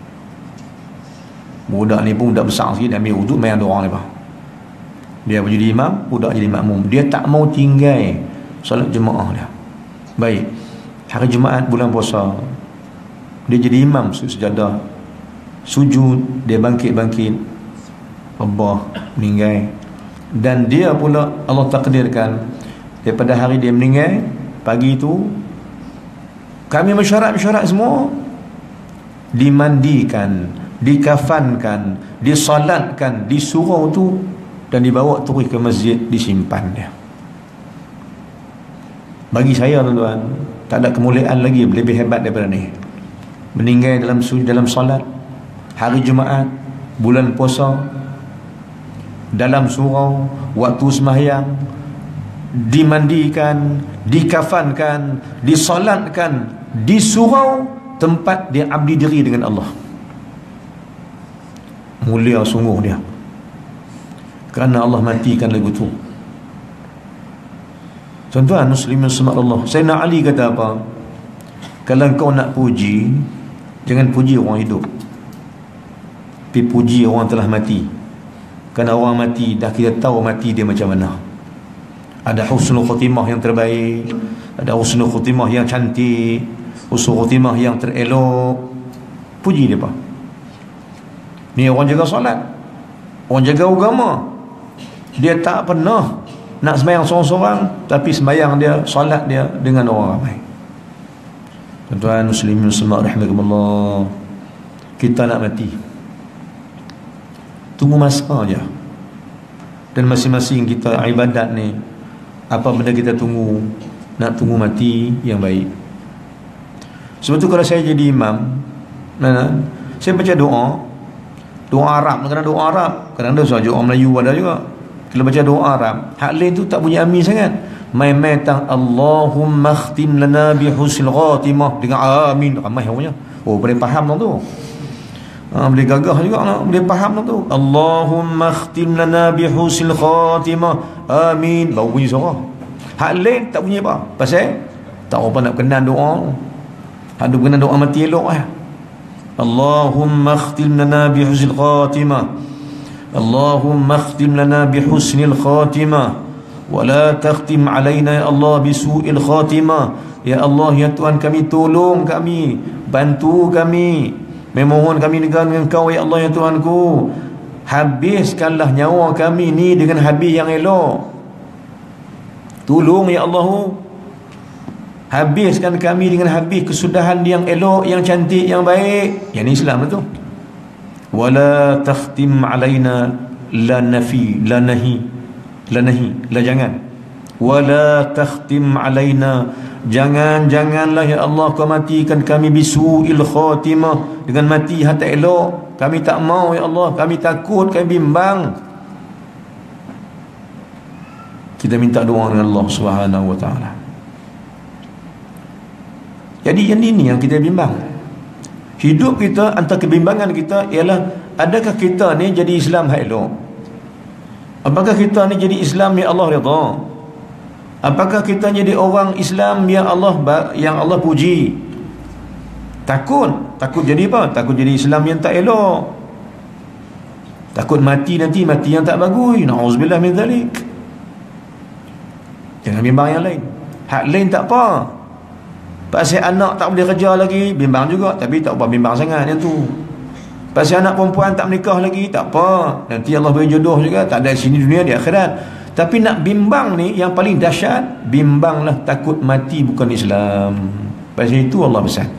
Budak ni pun budak besar sikit, dia ambil wuduk main dua orang lepas. Dia pun jadi imam, budak jadi makmum. Dia tak mau tinggal solat jemaah dia. Baik, hari Jumaat bulan puasa, dia jadi imam sujud sejadah, sujud, dia bangkit-bangkit, rebah, meninggal. Dan dia pula Allah takdirkan daripada hari dia meninggal, pagi itu kami mesyuarat-mesyuarat semua dimandikan, dikafankan, disolatkan di surau tu, dan dibawa terus ke masjid, disimpan dia. Bagi saya tuan-tuan, tak ada kemuliaan lagi lebih hebat daripada ni. Meninggal dalam sujud, dalam solat hari Jumaat bulan puasa, dalam surau, waktu sembahyang, dimandikan, dikafankan, disolatkan di surau tempat dia abdi diri dengan Allah. Mulia sungguh dia, kerana Allah matikan lagu tu. Tuan-tuan muslimin semak Allah, Sayyidina Ali kata apa? Kalau kau nak puji, jangan puji orang hidup, tapi puji orang telah mati. Kerana orang mati dah kita tahu mati dia macam mana. Ada husnul khutimah yang terbaik, ada husnul khutimah yang cantik, husnul khutimah yang terelok. Puji dia apa? Ni orang jaga solat, orang jaga agama, dia tak pernah nak sembahyang seorang-seorang, tapi sembahyang dia, solat dia dengan orang ramai. Tuan-tuan muslimin semua rahimakumullah, kita nak mati, tunggu masa je. Dan masing-masing kita ibadat ni, apa benda kita tunggu, nak tunggu mati yang baik. Sebab tu kalau saya jadi imam, nah, saya baca doa, doa Arab, kadang doa Arab, kadang doa doa Melayu ada juga. Kalau baca doa Arab, hak lain tu tak bunyi amin sangat, Main-main tang Allahumma khtim lana bi husnil khatimah dengan amin ramai orangnya. Oh boleh faham tu. Ha, boleh gagah juga nak, boleh faham tu. Allahumma khtim lana bi husnil khatimah amin, baru bunyi suara. Hak lain tak bunyi apa. Pasal tak apa nak kenal doa. Hak tu kenal doa mati elok ah. Allahumma khtim lana bi husnil khatimah. Allahumma khtim lana bi husnil khatimah. Wala takhtim alaina ya Allah bisu'il khatimah. Ya Allah, ya Tuhan kami, tolong kami, bantu kami, memohon kami dengan Engkau ya Allah ya Tuhanku, habiskanlah nyawa kami ni dengan habis yang elok. Tolong ya Allah, habiskan kami dengan habis kesudahan yang elok, yang cantik, yang baik. Yang ni Islam tu. Wala takhtim alaina la nafi la nahi la nahi la jangan. Wala takhtim alaina, jangan janganlah ya Allah kau matikan kami bisu'il khatimah, dengan mati hati elok. Kami tak mau ya Allah, kami takut, kami bimbang. Kita minta doa dengan Allah Subhanahu wa taala. Jadi yang ini yang kita bimbang. Hidup kita, antara kebimbangan kita ialah, adakah kita ni jadi Islam hak elok? Apakah kita ni jadi Islam yang Allah redha? Apakah kita jadi orang Islam yang Allah yang Allah puji? Takut, takut jadi apa? Takut jadi Islam yang tak elok. Takut mati nanti mati yang tak bagus. Na'udzubillah min zalik. Jangan bimbang yang lain. Hak lain tak apa. Pasal anak tak boleh kerja lagi, bimbang juga, tapi tak apa bimbang sangat yang tu. Pasal anak perempuan tak menikah lagi, tak apa, nanti Allah beri jodoh juga, tak ada di sini dunia, di akhirat. Tapi nak bimbang ni yang paling dahsyat, bimbanglah takut mati bukan Islam. Pasal itu Allah pesan.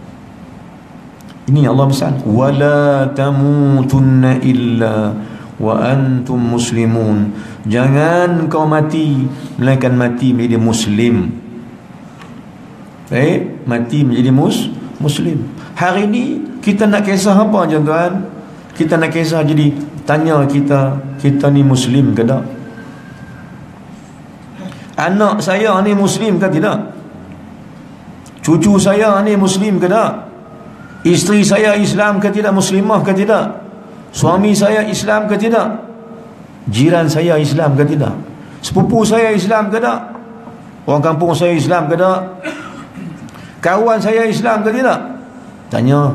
Ini Allah pesan, wala tamutunna illa wa antum muslimun. Jangan kau mati melainkan mati menjadi muslim. Baik, mati menjadi mus muslim. Hari ini kita nak kisah apa tuan-tuan? Kita nak kisah jadi tanya kita, kita ni muslim ke tak? Anak saya ni muslim ke tidak? Cucu saya ni muslim ke tak? Isteri saya Islam ke tidak? Muslimah ke tidak? Suami saya Islam ke tidak? Jiran saya Islam ke tidak? Sepupu saya Islam ke tak? Orang kampung saya Islam ke tak? Kawan saya Islam ke tidak? Tanya.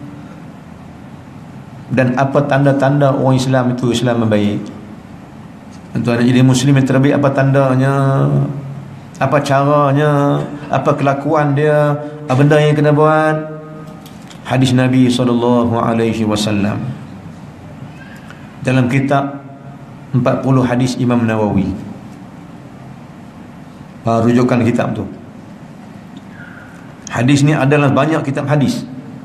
Dan apa tanda-tanda orang Islam itu Islam yang baik? Tuan nak jadi Muslim yang terbaik, apa tandanya? Apa caranya? Apa kelakuan dia? Apa benda yang kena buat? Hadis Nabi sallallahu alaihi wasallam dalam kitab empat puluh hadis Imam Nawawi. Ha, rujukan kitab tu. Hadis ni adalah banyak kitab hadis.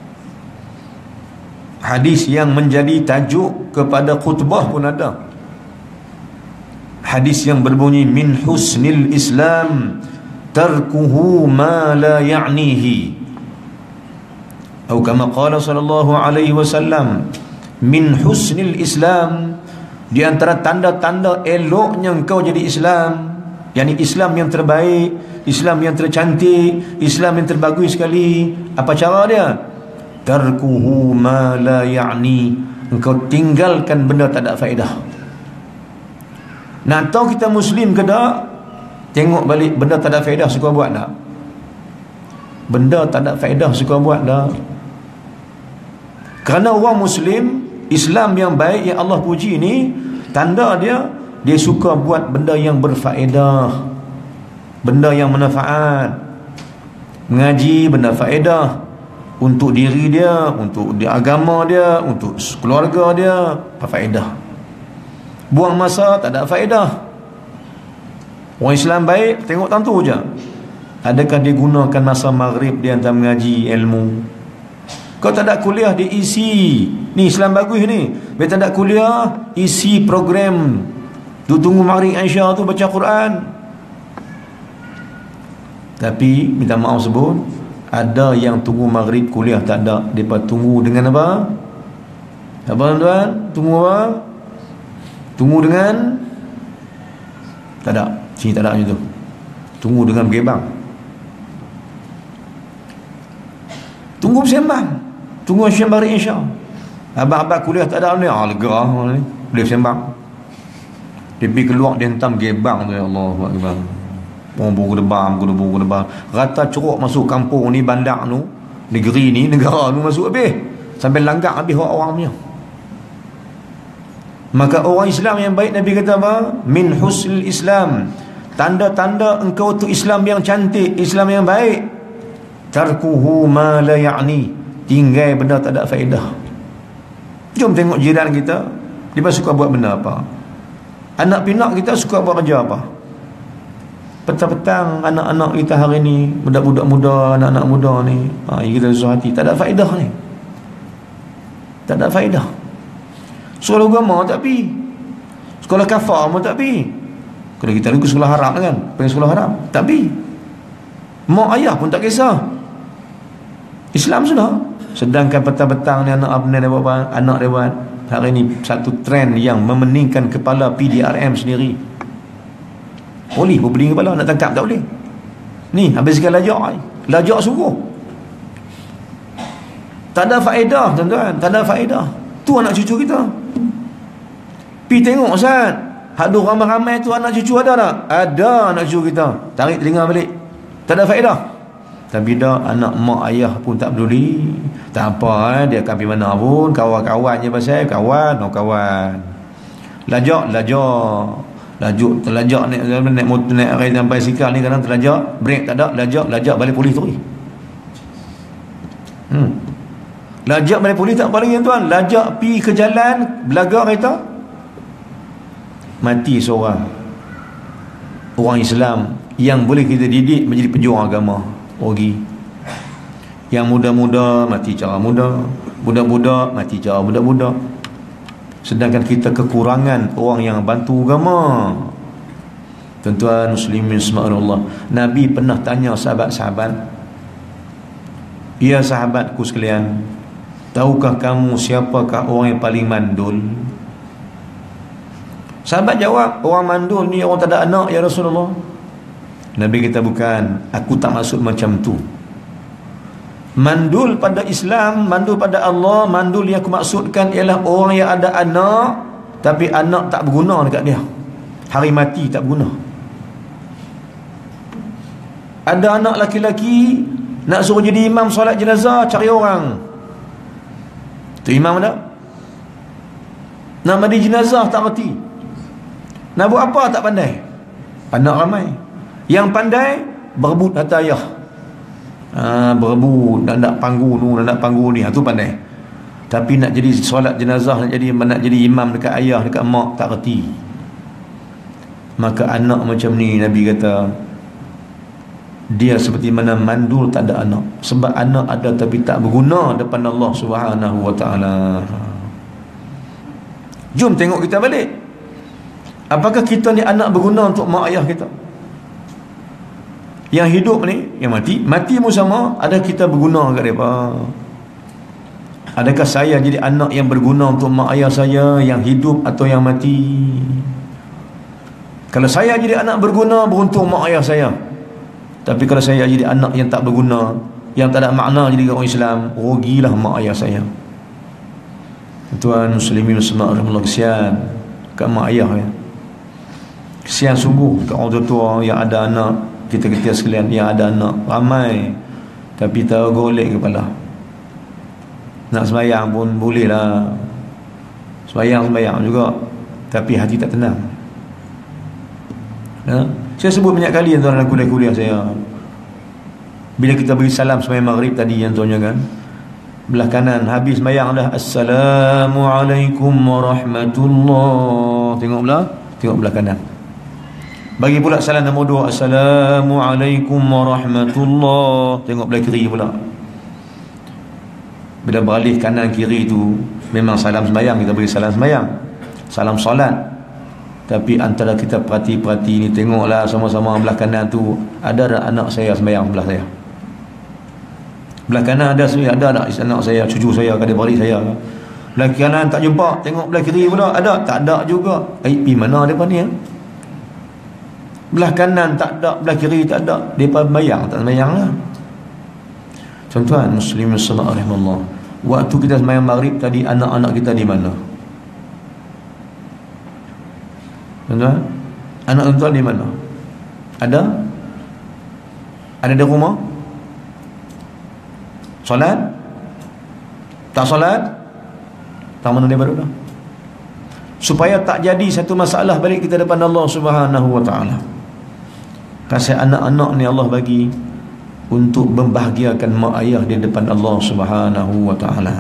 Hadis yang menjadi tajuk kepada khutbah pun ada. Hadis yang berbunyi min husnil Islam tarkuhu ma la ya'nihi. Atau kama qala sallallahu alaihi wasallam, min husnil Islam, di antara tanda-tanda eloknya engkau jadi Islam, yakni Islam yang terbaik, Islam yang tercantik, Islam yang terbagus sekali. Apa cara dia? Tarkuhu ma la ya'ni, engkau tinggalkan benda tak ada faedah. Nak tahu kita Muslim ke tak? Tengok balik benda tak ada faedah suka buat tak? Benda tak ada faedah suka buat tak? Kerana orang Muslim, Islam yang baik yang Allah puji ni, tanda dia, dia suka buat benda yang berfaedah, benda yang manfaat. Mengaji benda faedah untuk diri dia, untuk di agama dia, untuk keluarga dia, berfaedah. Buang masa tak ada faedah. Orang Islam baik, tengok tentu je, adakah dia gunakan masa maghrib dia antara mengaji ilmu? Kau tak ada kuliah, dia isi, ni Islam bagus ni. Dia tak ada kuliah, isi program tu, tunggu maghrib Aisyah tu baca Quran. Tapi minta maaf sebut, ada yang tunggu maghrib kuliah tak ada, mereka tunggu dengan apa? Apa tuan-tuan? Tunggu apa? Tunggu dengan tak ada. Sini tak ada macam tu. Tunggu dengan bergebang. Tunggu bersembang. Tunggu sembang hari Isya. Abang-abang kuliah tak ada ni, ah lega ni. Boleh sembang. Dia pergi keluar, dia hentam gebang tu, ya Allah Akbar. Orang buru debam, buru buru debam. Rata ceruk masuk kampung ni, bandar tu, negeri ni, negara tu masuk habis. Sampai langgar habis orang punya. Maka orang Islam yang baik, Nabi kata apa? Min husnil Islam. Tanda-tanda engkau tu Islam yang cantik, Islam yang baik. Tarkuhu ma la ya'ni. Tinggal benda tak ada faedah. Jom tengok jiran kita, dia suka buat benda apa. Anak pinak kita suka buat kerja apa. Petang-petang anak-anak kita hari ni, budak-budak muda, anak-anak muda ni, ha, kita susah hati, tak ada faedah ni. Tak ada faedah. Sekolah agama tak pi. Sekolah kafar pun tak pi. Kalau kita pergi sekolah haram kan, pergi sekolah haram, tak pi. Mak ayah pun tak kisah. Islam sudah. Sedangkan petang-petang ni anak abang dia buat, anak dia buat. Hari ni satu trend yang memeningkan kepala P D R M sendiri. Boleh berpening kepala, nak tangkap tak boleh. Ni habis sekali lajak, lajak sungguh. Tak ada faedah tuan-tuan, tak ada faedah. Tu anak cucu kita. Pi tengok Ustaz, haduh ramai-ramai tu anak cucu ada tak? Ada anak cucu kita. Tarik telinga balik. Tak ada faedah. Tapi dah anak mak ayah pun tak peduli. Tak apa, eh, dia akan pergi mana pun, kawan-kawan je pasal kawan, no kawan. Lajak, lajak. Lajuk, terlajak naik naik motor, naik kereta sampai sikal ni kadang terlajak, break tak ada, lajak, lajak balik polis tu. Hmm. Lajak balik polis tak apa lagi tuan, lajak pi ke jalan, belagak kereta. Mati seorang. Orang Islam yang boleh kita didik menjadi pejuang agama. Pergi. Yang muda-muda mati cara muda, budak-budak mati cara budak-budak. Sedangkan kita kekurangan orang yang bantu agama. Tuan-tuan muslimin subhanallah, Nabi pernah tanya sahabat-sahabat, "Ya sahabatku sekalian, tahukah kamu siapakah orang yang paling mandul?" Sahabat jawab, "Orang mandul ni orang tak ada anak ya Rasulullah." Nabi kata, "Bukan, aku tak maksud macam tu. Mandul pada Islam, mandul pada Allah, mandul yang aku maksudkan ialah orang yang ada anak tapi anak tak berguna dekat dia. Hari mati tak berguna. Ada anak laki-laki nak suruh jadi imam solat jenazah, cari orang. Tu imam ada. Nak mandi jenazah tak reti. Nak buat apa tak pandai. Anak ramai. Yang pandai berebut harta ayah. Ha, berebut nak nak panggu tu, nak nak panggu ni, ha, tu pandai. Tapi nak jadi solat jenazah, nak jadi nak jadi imam dekat ayah, dekat mak, tak reti. Maka anak macam ni, Nabi kata dia seperti mana mandul tak ada anak. Sebab anak ada tapi tak berguna depan Allah Subhanahu wa taala. Jom tengok kita balik. Apakah kita ni anak berguna untuk mak ayah kita? Yang hidup ni, yang mati, mati pun sama, ada kita berguna kat mereka? Adakah saya jadi anak yang berguna untuk mak ayah saya yang hidup atau yang mati? Kalau saya jadi anak berguna, beruntung mak ayah saya. Tapi kalau saya jadi anak yang tak berguna, yang tak ada makna jadi orang Islam, rugilah mak ayah saya. Tuan muslimin semua, alhamdulillah, kesian kat mak ayah ya. Kesian sungguh kat orang tua yang ada anak. Kita-kita sekalian yang ada anak ramai tapi tahu golek kepala. Nak sembahyang pun boleh lah, sembahyang-sembahyang juga, tapi hati tak tenang. Ya? Saya sebut banyak kali yang tuan dalam kuliah-kuliah saya, bila kita beri salam sembahyang maghrib tadi yang tuannya kan, belah kanan habis sembahyang dah, Assalamualaikum warahmatullahi. Tengok belah, tengok belah kanan. Bagi pula salam nombor dua, Assalamualaikum warahmatullahi. Tengok belah kiri pula. Bila beralih kanan kiri tu, memang salam sembahyang, kita beri salam sembahyang, salam solat. Tapi antara kita perhati-perhati ni, tengoklah sama-sama belah kanan tu, ada tak anak saya sembahyang belah saya? Belah kanan ada saya, ada tak anak saya, cucu saya, adik-beradik saya? Belah kanan tak jumpa, tengok belah kiri pula, ada? Tak ada juga. Eh, pergi mana depan ni ya? Belah kanan tak ada, belah kiri tak ada, depa bayang tak bayang lah. Tuan-tuan muslimin sallallahu alaihi wasallam, waktu kita sembahyang maghrib tadi, anak-anak kita di mana? Tuan-tuan, anak tuan di mana? Ada? Ada di rumah? Solat? Tak solat? Tak mana dia baru dah? Supaya tak jadi satu masalah balik kita depan Allah Subhanahu wa taala. Kasih anak-anak ni Allah bagi untuk membahagiakan mak ayah di depan Allah Subhanahu wa taala.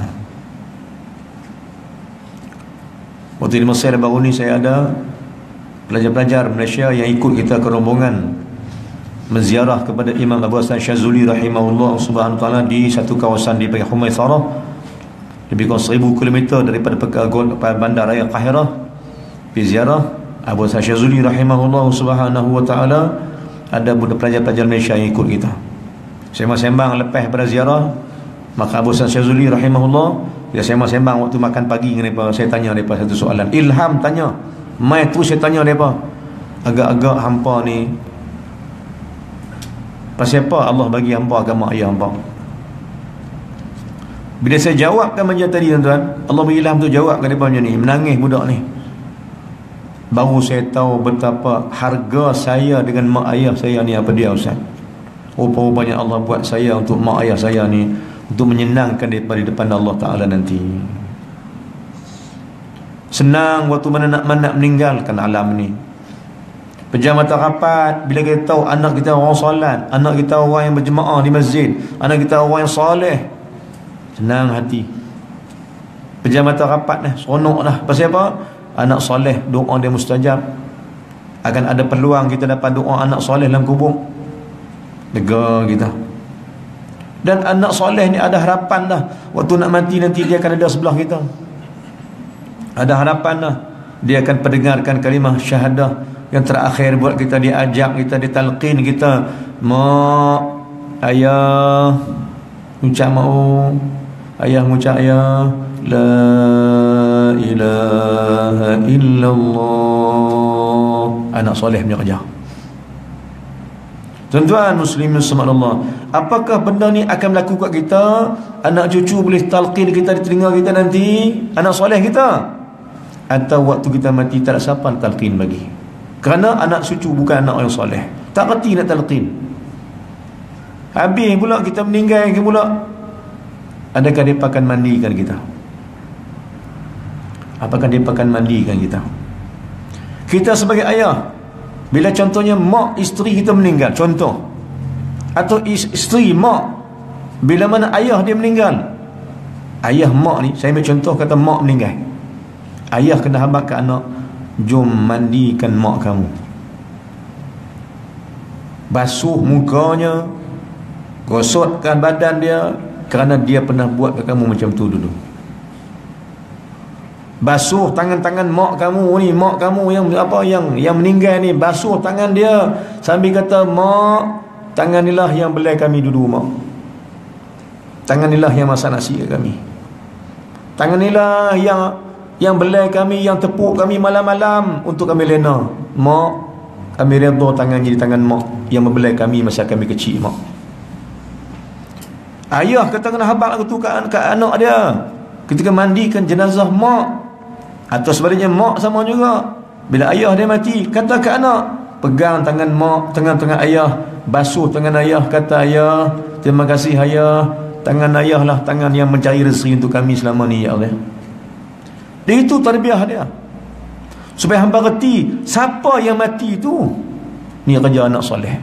Waktu di Mesir baru ni saya ada pelajar-pelajar Malaysia yang ikut kita ke rombongan menziarah kepada Imam Abu Hasan Syazuli rahimahullah subhanahu wa taala di satu kawasan di Pagi Humaisarah, lebih kurang seribu kilometer daripada bandar raya Qahirah. Pergi ziarah Abu Hasan Syazuli rahimahullah subhanahu wa taala. Ada budak pelajar-pelajar Malaysia yang ikut kita. Sembang-sembang lepas pada ziarah, maka Abu Hasan Syazuli rahimahullah, dia sembang-sembang waktu makan pagi dengan mereka. Saya tanya mereka satu soalan. Ilham tanya, mai tu saya tanya mereka, agak-agak hampa ni pasal apa Allah bagi hampa agama ayah hampa? Bila saya jawabkan macam tadi tuan-tuan, Allah bagi ilham tu jawab kat mereka macam ni, menangis budak ni. Baru saya tahu betapa harga saya dengan mak ayah saya ni apa dia Ustaz. Rupa-rupanya Allah buat saya untuk mak ayah saya ni, untuk menyenangkan daripada depan Allah Ta'ala nanti. Senang waktu mana nak mana meninggalkan alam ni. Pejam mata rapat bila kita tahu anak kita orang solat, anak kita orang yang berjemaah di masjid, anak kita orang yang soleh. Senang hati. Pejam mata rapat dah, seronok dah. Pasal apa? Anak soleh, doa dia mustajab. Akan ada peluang kita dapat doa anak soleh dalam kubur. Lega kita. Dan anak soleh ni ada harapan dah, waktu nak mati nanti dia akan ada sebelah kita. Ada harapan dah, dia akan pendengarkan kalimah syahadah yang terakhir buat kita, diajak kita, ditalqin kita, mak, ayah, ucap mau, ayah ucap ayah, la ilaha illallah. Anak soleh punya kerja. Tuan-tuan muslimin subhanallah, apakah benda ni akan berlaku kat kita? Anak cucu boleh talqin kita di telinga kita nanti, anak soleh kita? Atau waktu kita mati tak ada siapa talqin bagi? Kerana anak cucu bukan anak yang soleh, tak reti nak talqin. Habis pula kita meninggal ke pula, adakah dia akan mandikan kita? Apakah dia akan mandikan kita? Kita sebagai ayah, bila contohnya mak isteri kita meninggal, contoh, atau isteri mak, bila mana ayah dia meninggal, ayah mak ni, saya ambil contoh kata mak meninggal, ayah kena habaq ke anak, jom mandikan mak kamu, basuh mukanya, gosokkan badan dia, kerana dia pernah buat ke kamu macam tu dulu. Basuh tangan-tangan mak kamu ni, mak kamu yang apa yang yang meninggal ni, basuh tangan dia sambil kata, mak, tangan inilah yang belai kami dulu mak, tangan inilah yang masak nasi ke kami, tangan inilah yang yang belai kami, yang tepuk kami malam-malam untuk kami lena mak, kami redha tangan jadi tangan mak yang membelai kami masa kami kecil mak. Ayah kata kena habaq lagu tu kat, kat anak dia ketika mandikan jenazah mak. Atau sebaliknya mak sama juga, bila ayah dia mati, kata ke anak, pegang tangan mak, tangan-tangan ayah, basuh tangan ayah, kata ayah, terima kasih ayah, tangan ayah lah tangan yang mencari rezeki untuk kami selama ni ya Allah. Dia itu tarbiyah dia, supaya hamba reti siapa yang mati tu ni kerja anak soleh.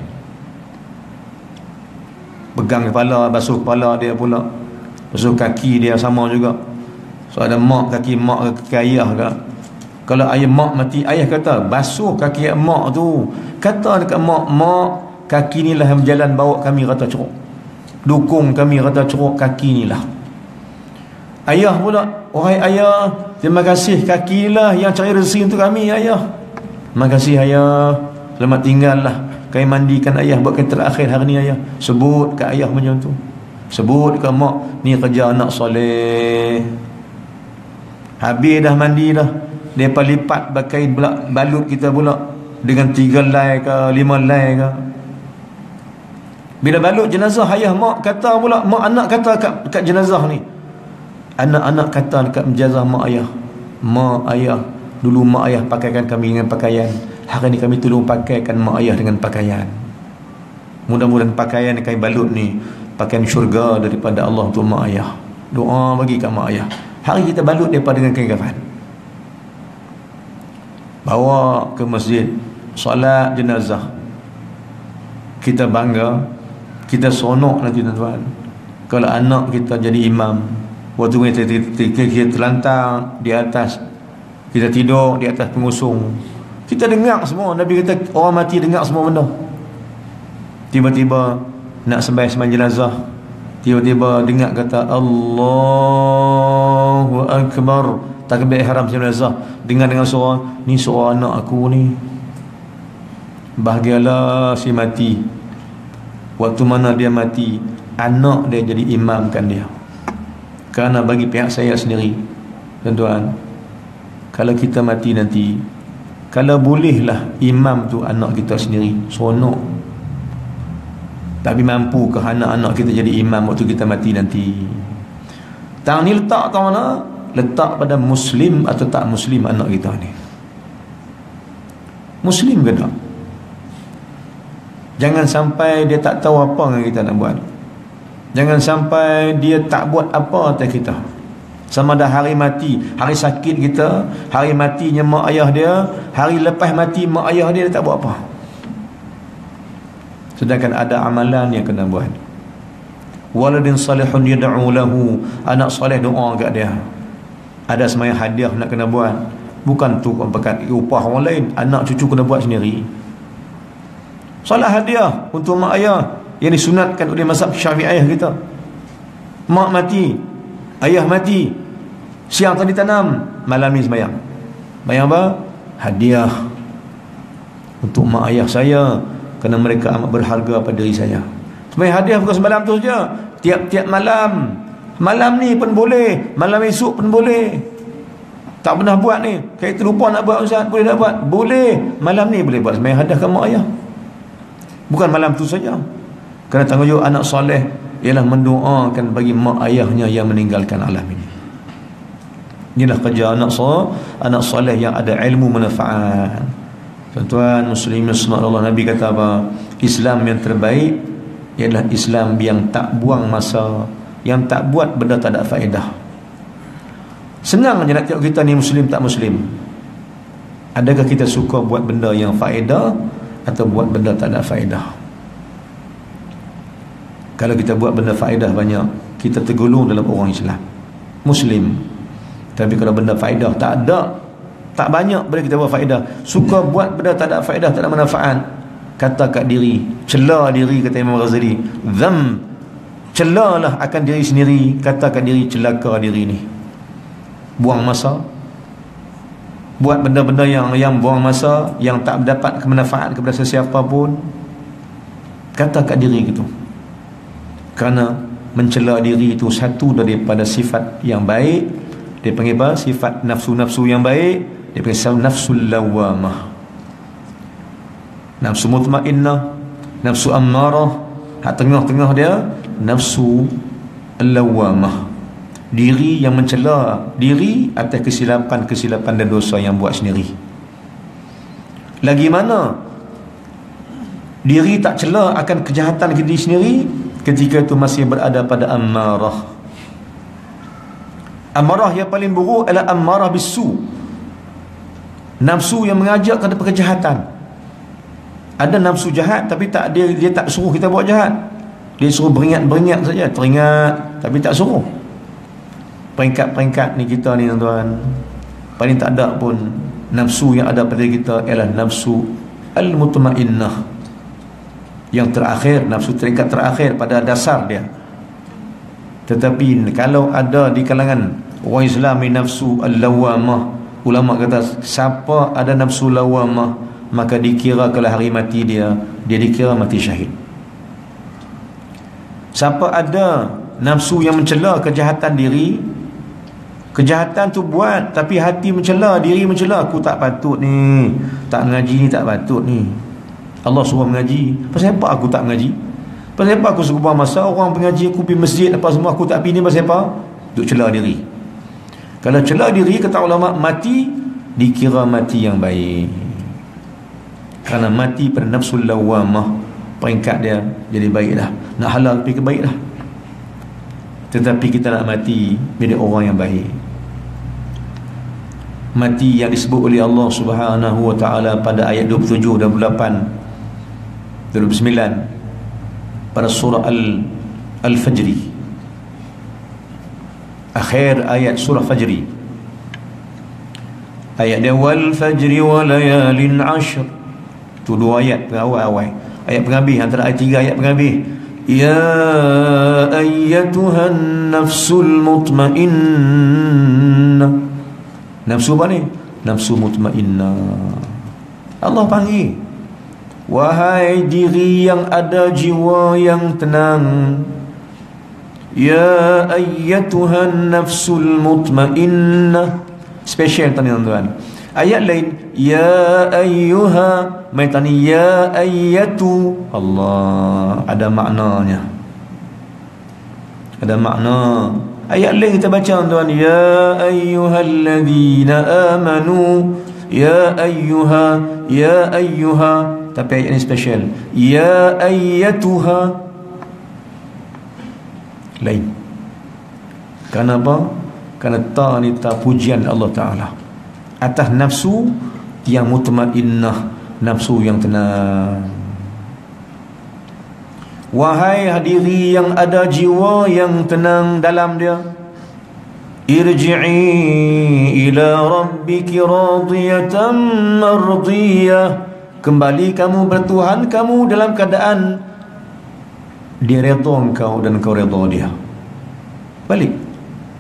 Pegang kepala, basuh kepala dia pula, basuh kaki dia sama juga. So ada mak kaki mak kaki ayah ke? Kalau ayah mak mati, ayah kata basuh kaki mak tu, kata dekat mak, mak kaki ni lah yang berjalan bawa kami rata ceruk, dukung kami rata ceruk kaki ni lah. Ayah pula, wahai ayah, terima kasih kaki ni lah yang cari rezeki untuk kami ayah. Terima kasih ayah, selamat tinggal lah, kami mandikan ayah buat kali terakhir hari ni ayah. Sebut ke ayah macam tu, sebut ke mak, ni kerja anak soleh. Habis dah mandi dah, mereka lipat pakai balut kita pula, dengan tiga lay ke lima lay ke. Bila balut jenazah, ayah mak kata pula, mak anak kata kat, kat jenazah ni, anak-anak kata dekat jenazah mak ayah, mak ayah, dulu mak ayah pakaikan kami dengan pakaian, hari ni kami tolong pakaikan mak ayah dengan pakaian. Mudah-mudahan pakaian yang kami balut ni pakaian syurga daripada Allah untuk mak ayah. Doa bagi kat mak ayah. Hari kita balut mereka dengan kain kafan, bawa ke masjid, solat jenazah. Kita bangga, kita sonok nanti tuan-tuan, kalau anak kita jadi imam. Waktu kita, kita, kita terlantar di atas, kita tidur di atas pengusung, kita dengar semua. Nabi kata orang mati dengar semua benda. Tiba-tiba nak sembahyang sembahyang jenazah, tiba-tiba dengar kata Allahu Akbar, takbir ihram jenazah, dengar dengan suara, ni suara anak aku ni. Bahagialah si mati, waktu mana dia mati, anak dia jadi imamkan dia. Kerana bagi pihak saya sendiri, tuan-tuan, kalau kita mati nanti, kalau bolehlah imam tu anak kita sendiri, seronok. Tapi mampu ke anak-anak kita jadi imam waktu kita mati nanti? Tang ni letak tahu mana? Letak pada muslim atau tak muslim anak kita ni. Muslim ke tak? Jangan sampai dia tak tahu apa yang kita nak buat. Jangan sampai dia tak buat apa atas kita. Sama ada hari mati, hari sakit kita, hari matinya mak ayah dia, hari lepas mati mak ayah dia, dia tak buat apa. Sedangkan ada amalan yang kena buat. Waladin salihun yad'u lahu, anak soleh doa kat dia. Ada semaya hadiah nak kena buat, bukan tu pekat upah orang lain, anak cucu kena buat sendiri. Solat hadiah untuk mak ayah yang disunatkan oleh mazhab Syafi'iyah kita. Mak mati, ayah mati, siang tadi tanam, malam ni sembahyang. Sembahyang apa? Hadiah untuk mak ayah saya, kerana mereka amat berharga pada diri saya. Sembahyang hadiah bukan semalam tu saja, tiap-tiap malam. Malam ni pun boleh, malam esok pun boleh. Tak pernah buat ni, kita terlupa nak buat, ustaz, boleh tak buat? Boleh, malam ni boleh buat sembahyang hadiah ke mak ayah. Bukan malam tu saja. Kerana tanggungjawab anak soleh ialah mendoakan bagi mak ayahnya yang meninggalkan alam ini. Inilah kerja anak soleh, anak soleh yang ada ilmu manfaat. Tuan-tuan muslimin subhanallah, Nabi kata apa? Islam yang terbaik ialah Islam yang tak buang masa, yang tak buat benda tak ada faedah. Senang je nak tengok kita ni muslim tak muslim. Adakah kita suka buat benda yang faedah atau buat benda tak ada faedah? Kalau kita buat benda faedah banyak, kita tergolong dalam orang Islam muslim. Tapi kalau benda faedah tak ada, tak banyak boleh kita buat faedah, suka buat benda tak ada faedah, tak ada manfaat, kata kat diri, cela diri, kata Imam Ghazali, zam, celalah akan diri sendiri, kata kat diri, celaka diri ni. Buang masa, buat benda-benda yang yang buang masa, yang tak mendapat kemanfaat kepada sesiapa pun, kata kat diri gitu. Kerana mencela diri itu satu daripada sifat yang baik. Dia panggil apa? Sifat nafsu-nafsu yang baik. Dia panggil nafsul lawamah, nafsu mutmainnah, nafsu ammarah. Hak tengah-tengah dia nafsu lawamah, diri yang mencela diri atas kesilapan-kesilapan dan dosa yang buat sendiri. Lagi mana diri tak cela akan kejahatan diri sendiri ketika itu masih berada pada ammarah. Amarah yang paling buruk adalah amarah bisu, nafsu yang mengajak kepada kejahatan. Ada nafsu jahat tapi tak dia dia tak suruh kita buat jahat. Dia suruh beringat-beringat saja, teringat tapi tak suruh. Peringkat-peringkat ni kita ni tuan-tuan, paling tak ada pun nafsu yang ada pada kita ialah nafsu al-mutmainnah, yang terakhir, nafsu tingkat terakhir pada dasar dia. Tetapi kalau ada di kalangan orang Islam ni nafsu al-lawamah, ulama kata siapa ada nafsu lawamah, maka dikira kalau hari mati dia, dia dikira mati syahid. Siapa ada nafsu yang mencela kejahatan diri, Kejahatan tu buat, tapi hati mencela, diri mencela, aku tak patut ni, tak mengaji ni tak patut ni. Allah suruh mengaji, pasal apa aku tak mengaji? Pasal apa aku suruh buang masa orang pengaji, aku pergi masjid apa semua aku tak pergi ni, pasal apa? Duk cela diri. Kalau cela diri, kata ulama, mati dikira mati yang baik. Kerana mati pada nafsul lawamah, peringkat dia jadi baik dah. Nak halal pergi ke baik dah. Tetapi kita nak mati menjadi orang yang baik. Mati yang disebut oleh Allah Subhanahu wa taala pada ayat dua puluh tujuh dan dua puluh lapan, dua puluh sembilan pada surah Al Al-Fajri, akhir ayat surah Fajri. Ayat dia wal fajri wa layalin ashr. Tu dua ayat awal-awal. Ayat penghabis, antara ayat tiga ayat penghabis. Ya ayyatuhan nafsul mutmainnah. Nafsu apa ni? Nafsu mutmainnah. Allah panggil, wahai diri yang ada jiwa yang tenang. Ya ayyatuhan nafsul mutmainnah. Special tadi tuan-tuan. Ayat lain, ya ayyuha, mai tani ya ayyatu. Allah, ada maknanya. Ada makna. Ayat lain kita baca tuan, ya ayyuhalladzina amanu, ya ayyuha, ya ayyuha. Tapi ayat ini special, ya ayyatuha. Lain. Kenapa? Kerana ta ni ta pujian Allah Ta'ala atas nafsu yang mutmainnah, nafsu yang tenang. Wahai hadiri yang ada jiwa yang tenang dalam dia, irji'i ila rabbiki radiyatan mardiyah. Kembali kamu bertuhan kamu dalam keadaan dia redha engkau dan engkau redha dia. Balik.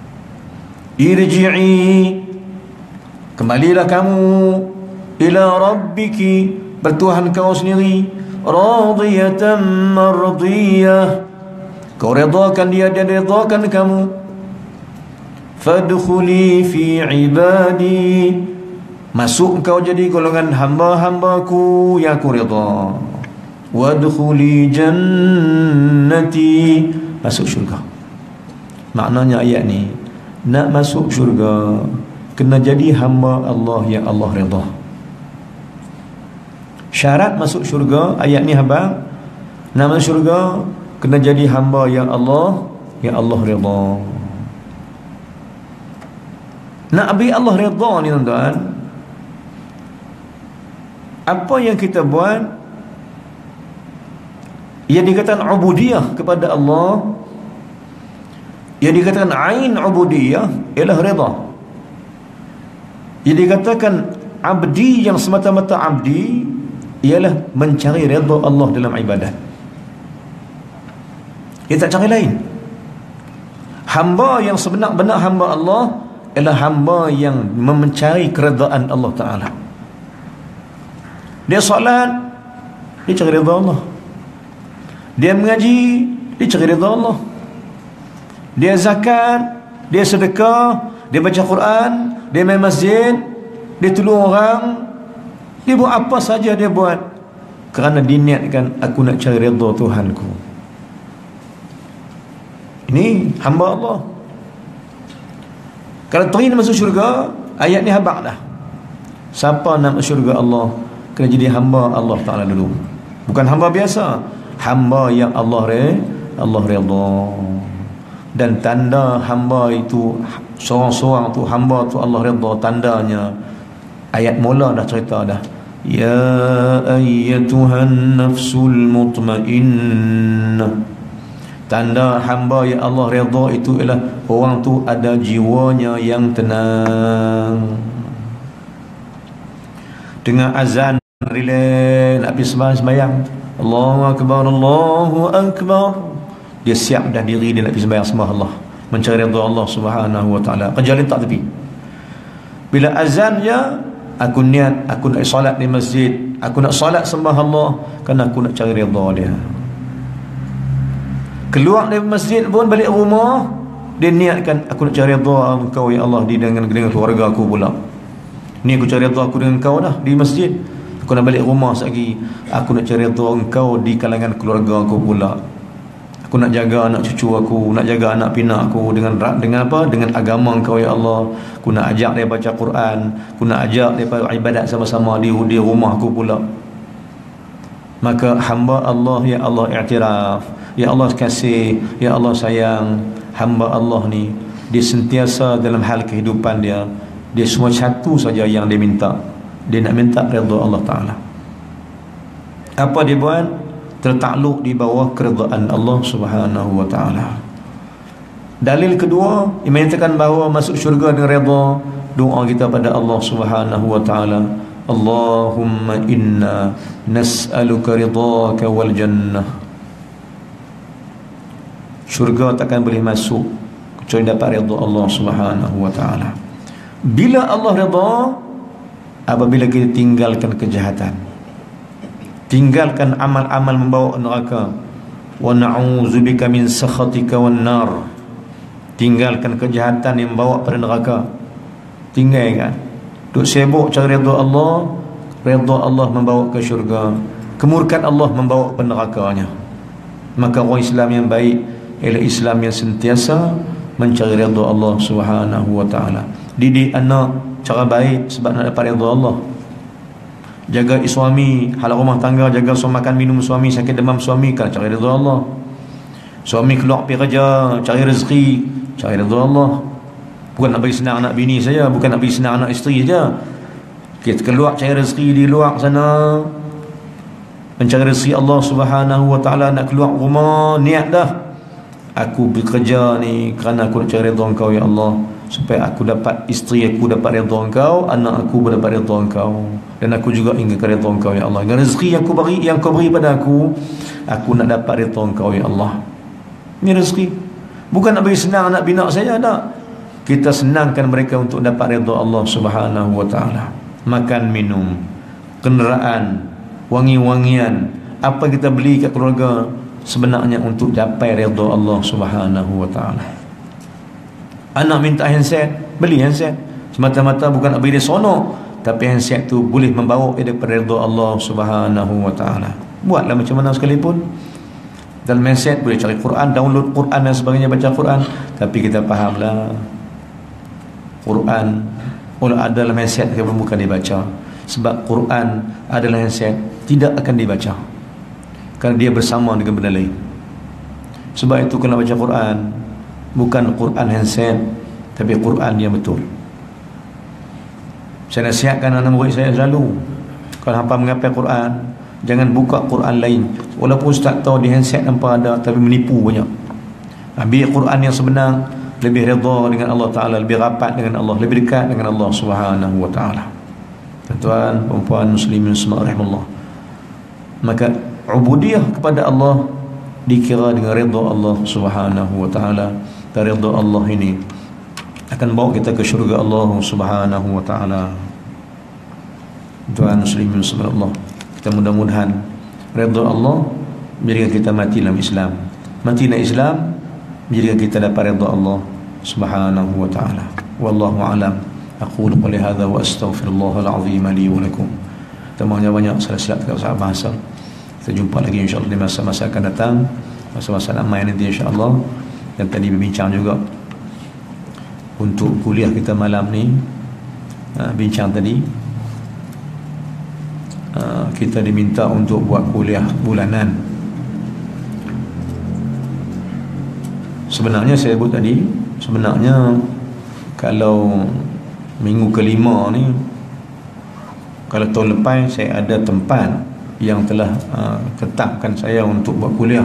Irji'i, kembalilah kamu ila rabbiki, bertuhan kau sendiri, radiyatan mardiyah, kau redakan dia, dia redakan kamu. Fadkhuli fi ibadi, masuk kau jadi golongan hamba-hambaku yang aku redha. Wadkhuli jannati, masuk syurga. Maknanya ayat ni, nak masuk syurga kena jadi hamba Allah yang Allah redha. Syarat masuk syurga ayat ni abang, nak masuk syurga kena jadi hamba yang Allah yang Allah redha. Nak bagi Allah redha ni tuan-tuan, apa yang kita buat yang dikatakan ubudiyah kepada Allah, yang dikatakan ain ubudiyah ialah redha. Yang dikatakan abdi, yang semata-mata abdi, ialah mencari redha Allah dalam ibadat. Dia tak cari lain. Hamba yang sebenar-benar hamba Allah ialah hamba yang mencari keredaan Allah Ta'ala. Dia solat, dia cari redha Allah. Dia mengaji, dia cari redha Allah. Dia zakat, dia sedekah, dia baca Quran, dia main masjid, dia tolong orang, dia buat apa saja dia buat kerana diniatkan aku nak cari redha Tuhanku. Ini hamba Allah. Kalau terin masuk syurga, ayat ni habaq dah. Siapa nak masuk syurga Allah kena jadi hamba Allah Ta'ala dulu. Bukan hamba biasa, hamba yang Allah re, Allah redha. Dan tanda hamba itu seorang-seorang tu hamba tu Allah redha, tandanya ayat mula dah cerita dah. Ya ayyatuhan nafsul mutmainnah. Tanda hamba yang Allah redha itu ialah orang tu ada jiwanya yang tenang. Dengan azan relax nak pergi sembahyang, Allahu akbar, Allahu akbar, dia siap dah diri dia nak pergi sembahyang sembah Allah, mencari redha Allah Subhanahu wa taala. Kerja lain tak tepi. Bila azan je, aku niat aku nak solat di masjid, aku nak solat sembah Allah kerana aku nak cari redha dia. Keluar dari masjid pun balik rumah, Dia niatkan, aku nak cari redha engkau ya Allah di dengan dengan keluarga aku pula. Ni aku cari redha aku dengan engkau dah di masjid. Aku nak balik rumah lagi, aku nak cari redha engkau di kalangan keluarga aku pula. Aku nak jaga anak cucu aku, nak jaga anak pinak aku dengan dengan apa? Dengan agama engkau ya Allah. Aku nak ajak dia baca Quran, aku nak ajak dia ibadat sama-sama di di rumah aku pula. Maka hamba Allah ya Allah i'tiraf, ya Allah kasih, ya Allah sayang, hamba Allah ni dia sentiasa dalam hal kehidupan dia, dia semua satu saja yang dia minta. Dia nak minta redha Allah Ta'ala. Apa dia buat? Tertakluk di bawah keredaan Allah Subhanahu wa Ta'ala. Dalil kedua yang menyatakan bahawa masuk syurga dengan redha, doa kita pada Allah Subhanahu wa Ta'ala, Allahumma inna nas'aluka ridhaka wal jannah. Syurga takkan boleh masuk kecuali dapat redha Allah Subhanahu wa Ta'ala. Bila Allah redha, apabila kita tinggalkan kejahatan, tinggalkan amal-amal membawa neraka, wa na'udzubika min sakhatika wan nar, tinggalkan kejahatan yang membawa pada neraka, tinggalkan, duk sibuk cari redha Allah, redha Allah membawa ke syurga, kemurkaan Allah membawa ke nerakanya. Maka orang Islam yang baik ialah Islam yang sentiasa mencari redha Allah Subhanahu wa Ta'ala. Didik anak cara baik sebab nak dapat redha Allah. Jaga suami, hal rumah tangga, jaga suami, makan minum suami, sakit demam suami, kan cari redha Allah. Suami keluar pergi kerja, cari rezeki, cari redha Allah. Bukan nak bagi senang anak bini saja, bukan nak bagi senang anak isteri saja. Kita keluar cari rezeki di luar sana, mencari rezeki Allah Subhanahu wa Ta'ala. Nak keluar rumah, niat dah, aku bekerja ni kerana aku nak cari redha Engkau ya Allah, supaya aku dapat isteri aku dapat redha Engkau, anak aku dapat redha Engkau, dan aku juga ingin redha Engkau ya Allah. Dengan rezeki yang aku beri, yang Kau beri pada aku, aku nak dapat redha Engkau ya Allah. Ini rezeki. Bukan nak bagi senang anak bina saya, tak. Kita senangkan mereka untuk dapat redha Allah Subhanahu wa Ta'ala. Makan minum, kenderaan, wangi-wangian, apa kita beli kat keluarga sebenarnya untuk dapat redha Allah Subhanahu wa Ta'ala. Anak minta handset, beli handset semata-mata bukan nak beri dia sonok, tapi handset tu boleh membawa dia daripada redha Allah Subhanahu wa Ta'ala. Buatlah macam mana sekalipun. Dalam handset boleh cari Quran, download Quran dan sebagainya, baca Quran. Tapi kita fahamlah, Quran kalau ada dalam handset bukan dibaca. Sebab Quran adalah handset, tidak akan dibaca kerana dia bersama dengan benda lain. Sebab itu kena baca Quran, bukan Quran handset, tapi Quran yang betul. Saya nasihatkan anak murid saya selalu, kalau hampa mengapai Quran, jangan buka Quran lain. Walaupun ustaz tahu di handset hampa ada, tapi menipu banyak. Ambil Quran yang sebenar, lebih redha dengan Allah Ta'ala, lebih rapat dengan Allah, lebih dekat dengan Allah Subhanahu wa Ta'ala. Tuan-tuan, perempuan muslimin semua rahimahullah, maka ubudiyah kepada Allah dikira dengan redha Allah Subhanahu wa Ta'ala. Dan redha Allah ini akan bawa kita ke syurga Allah Subhanahu wa Ta'ala. Tuan muslimin semua Allah, kita mudah-mudahan redha Allah menjadikan kita mati dalam Islam, mati dalam Islam menjadikan kita dapat redha Allah Subhanahu wa Ta'ala. Wallahu a'lam. Aqulu qali hadza wa astaghfirullahal azim li wa lakum. Kita banyak-banyak salat-salat kat sahabat bahasa. Kita jumpa lagi insya-Allah di masa-masa akan datang, masa-masa ramai nanti insya-Allah. Dan tadi berbincang juga untuk kuliah kita malam ni, ha, bincang tadi, ha, kita diminta untuk buat kuliah bulanan. Sebenarnya saya sebut tadi, sebenarnya kalau minggu kelima ni, kalau tahun lepas saya ada tempat yang telah uh, tetapkan saya untuk buat kuliah,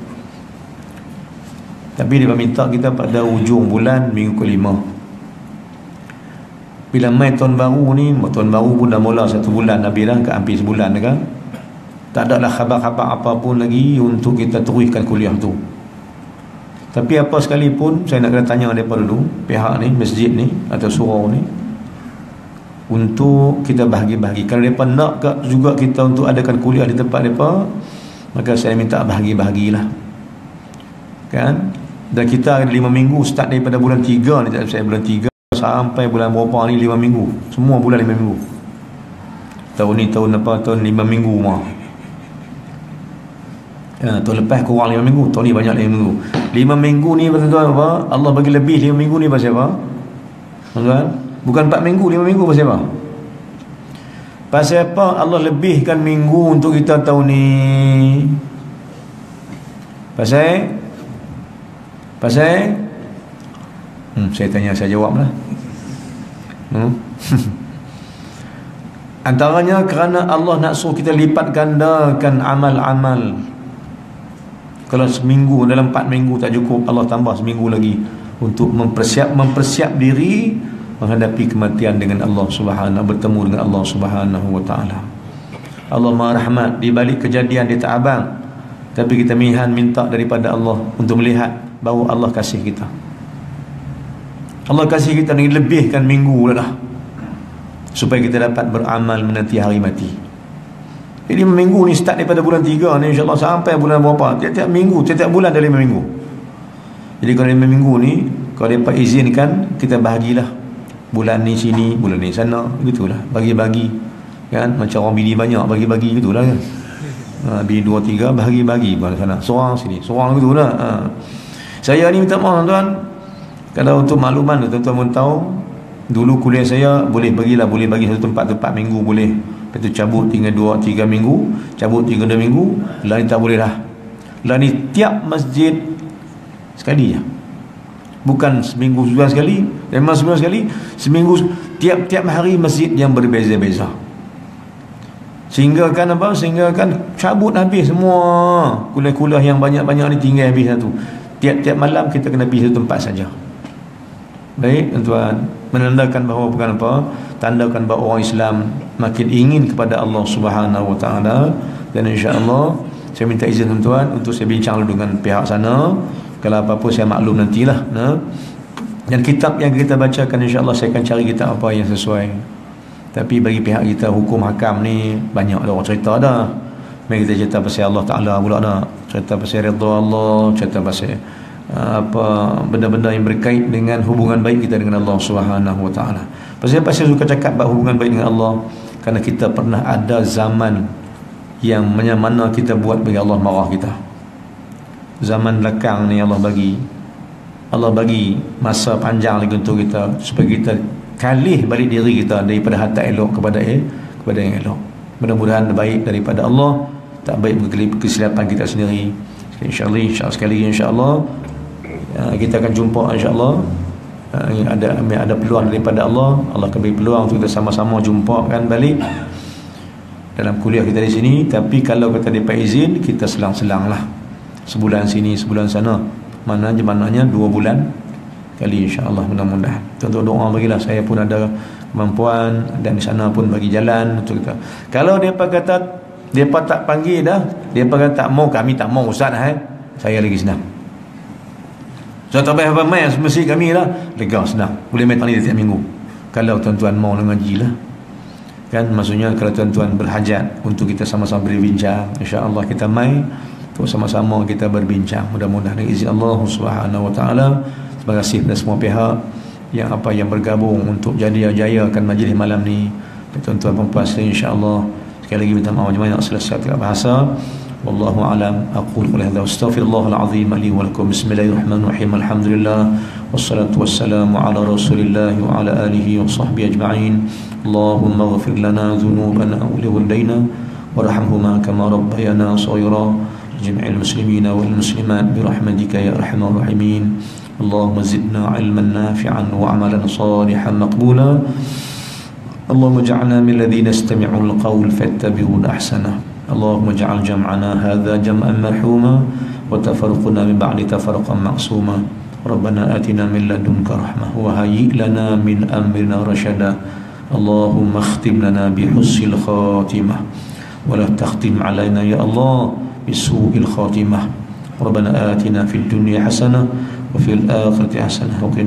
tapi dia minta kita pada ujung bulan minggu kelima. Bila mai tahun baru ni, tahun baru pun dah mula satu bulan lebih dah, ke hampir sebulan dah kan, tak ada lah khabar-khabar apa pun lagi untuk kita teruskan kuliah tu. Tapi apa sekalipun, saya nak kena tanya mereka dulu, pihak ni, masjid ni atau surau ni, untuk kita bahagi-bahagi. Kalau mereka nak ke juga kita untuk adakan kuliah di tempat mereka, maka saya minta bahagi-bahagilah, kan? Dan kita lima minggu start daripada bulan tiga ni, tak bulan tiga sampai bulan berapa ni, lima minggu. Semua bulan lima minggu. Tahun ni tahun apa? Tahun lima minggu mah. Ya, tahun lepas kurang lima minggu, tahun ni banyak lima minggu. Lima minggu ni tuan-tuan apa? Allah bagi lebih lima minggu ni pasal apa? Tuan-tuan, bukan empat minggu, lima minggu pasal apa? Pasal apa Allah lebihkan minggu untuk kita tahun ni? Pasal Pasal hmm, saya tanya, saya jawab lah. hmm? Antaranya kerana Allah nak suruh kita lipat gandakan amal-amal. Kalau seminggu, dalam empat minggu tak cukup, Allah tambah seminggu lagi untuk mempersiap mempersiap diri menghadapi kematian dengan Allah Subhanahu, bertemu dengan Allah Subhanahu wa taala. Allah Maha Rahmat, di balik kejadian dia tak abang, tapi kita mihan minta daripada Allah untuk melihat bahawa Allah kasih kita. Allah kasih kita ni lebihkan minggu dah, supaya kita dapat beramal menanti hari mati. Jadi minggu ni start daripada bulan tiga ni, insyaAllah sampai bulan berapa, tiap-tiap minggu, tiap-tiap bulan ada lima minggu. Jadi kalau lima minggu ni, kalau mereka izinkan, kita bahagilah. Bulan ni sini, bulan ni sana, begitulah, bagi-bagi kan, macam orang bini banyak, bagi-bagi gitulah kan. Ha, bini dua tiga, bahagi-bagi bulan sana, seorang sini, seorang gitulah. Ha. Saya ni minta maaf tuan-tuan, kalau untuk makluman tuan-tuan pun tahu, dulu kuliah saya boleh bagilah, boleh bagi satu tempat tempat minggu boleh. Lepas tu cabut tinggal dua tiga minggu, cabut tiga dua minggu, lah ni tak boleh dah. Lah ni tiap masjid sekali je. Bukan seminggu sebulan sekali, memang sebulan sekali, seminggu, tiap-tiap hari masjid yang berbeza-beza. Sehingga kan apa? Sehingga kan cabut habis semua kuliah-kuliah yang banyak-banyak ni, tinggal habis satu. Tiap-tiap malam kita kena pergi satu tempat saja. Baik tuan-tuan, menandakan bahawa bukan apa, tandakan bahawa orang Islam makin ingin kepada Allah Subhanahu wa taala. Dan insya-Allah saya minta izin tuan-tuan untuk saya bincang dulu dengan pihak sana. Kalau apa-apa saya maklum nantilah, nah. Dan kitab yang kita bacakan insya-Allah saya akan cari kitab apa yang sesuai. Tapi bagi pihak kita, hukum hakam ni banyak dah orang cerita dah. Mari kita cerita pasal Allah Taala pula dah. Cerita pasal redha Allah, cerita pasal uh, apa benda-benda yang berkait dengan hubungan baik kita dengan Allah Subhanahu wa taala. Pasal apa saya suka cakap bab hubungan baik dengan Allah? Kerana kita pernah ada zaman yang mana kita buat bagi Allah marah kita. Zaman belakang ni Allah bagi Allah bagi masa panjang lagi untuk kita, supaya kita kalih balik diri kita daripada hal tak elok kepada eh, kepada yang elok. Mudah-mudahan baik daripada Allah, tak baik kesilapan kita sendiri. InsyaAllah, insyaAllah sekali lagi insyaAllah kita akan jumpa insyaAllah. Ada ada peluang daripada Allah, Allah akan beri peluang untuk kita sama-sama jumpa kan balik dalam kuliah kita di sini. Tapi kalau kita dapat izin, kita selang-selang lah, sebulan sini, sebulan sana, maknanya maknanya dua bulan kali insyaAllah. Mudah-mudahan tentu doa bagilah, saya pun ada kemampuan dan di sana pun bagi jalan untuk kita. Kalau mereka kata mereka tak panggil dah, mereka kata tak mau, kami tak mau ustaz, eh? Saya lagi senang. So tak payah main mesti kami lah, lega senang, boleh main tani setiap minggu. Kalau tuan-tuan mau mengaji lah kan, maksudnya kalau tuan-tuan berhajat untuk kita sama-sama berbincang, insya-Allah kita mai untuk sama-sama kita berbincang. Mudah-mudahan dengan izin Allah Subhanahu wa taala. Terima kasih kepada semua pihak yang apa yang bergabung untuk jaya-jayakan majlis malam ni. Tuan-tuan dan puan insya-Allah sekali lagi minta maaf banyak selesai tidak bahasa. Wallahu alam. Aqulu qawli hadza astaghfirullahal azim li wa lakum. Bismillahirrahmanirrahim. Alhamdulillah wassalatu wassalamu ala Rasulillah wa ala alihi wa sahbihi ajma'in. Allahumma ighfir lana dhunubana wa liwalidayna warhamhuma kama rabbayana shaghira. Jami'il muslimina wal muslimat birahmatika ya arhamar rahimin. اللهم زدنا علما نافعا وعملا صالحا مقبولا. اللهم اجعلنا من الذين يستمعون القول فيتبعون احسنه. اللهم اجعل جمعنا هذا جمعا مرحوما وتفرقنا من بعد تفرقا معصوما. ربنا آتنا من لدنك رحمة وهيئ لنا من أمرنا رشدا. اللهم اختم لنا بحسن الخاتمة ولا تختم علينا يا الله بسوء الخاتمة. ربنا آتنا في الدنيا حسنة وفي الآخرة حسنة وقنا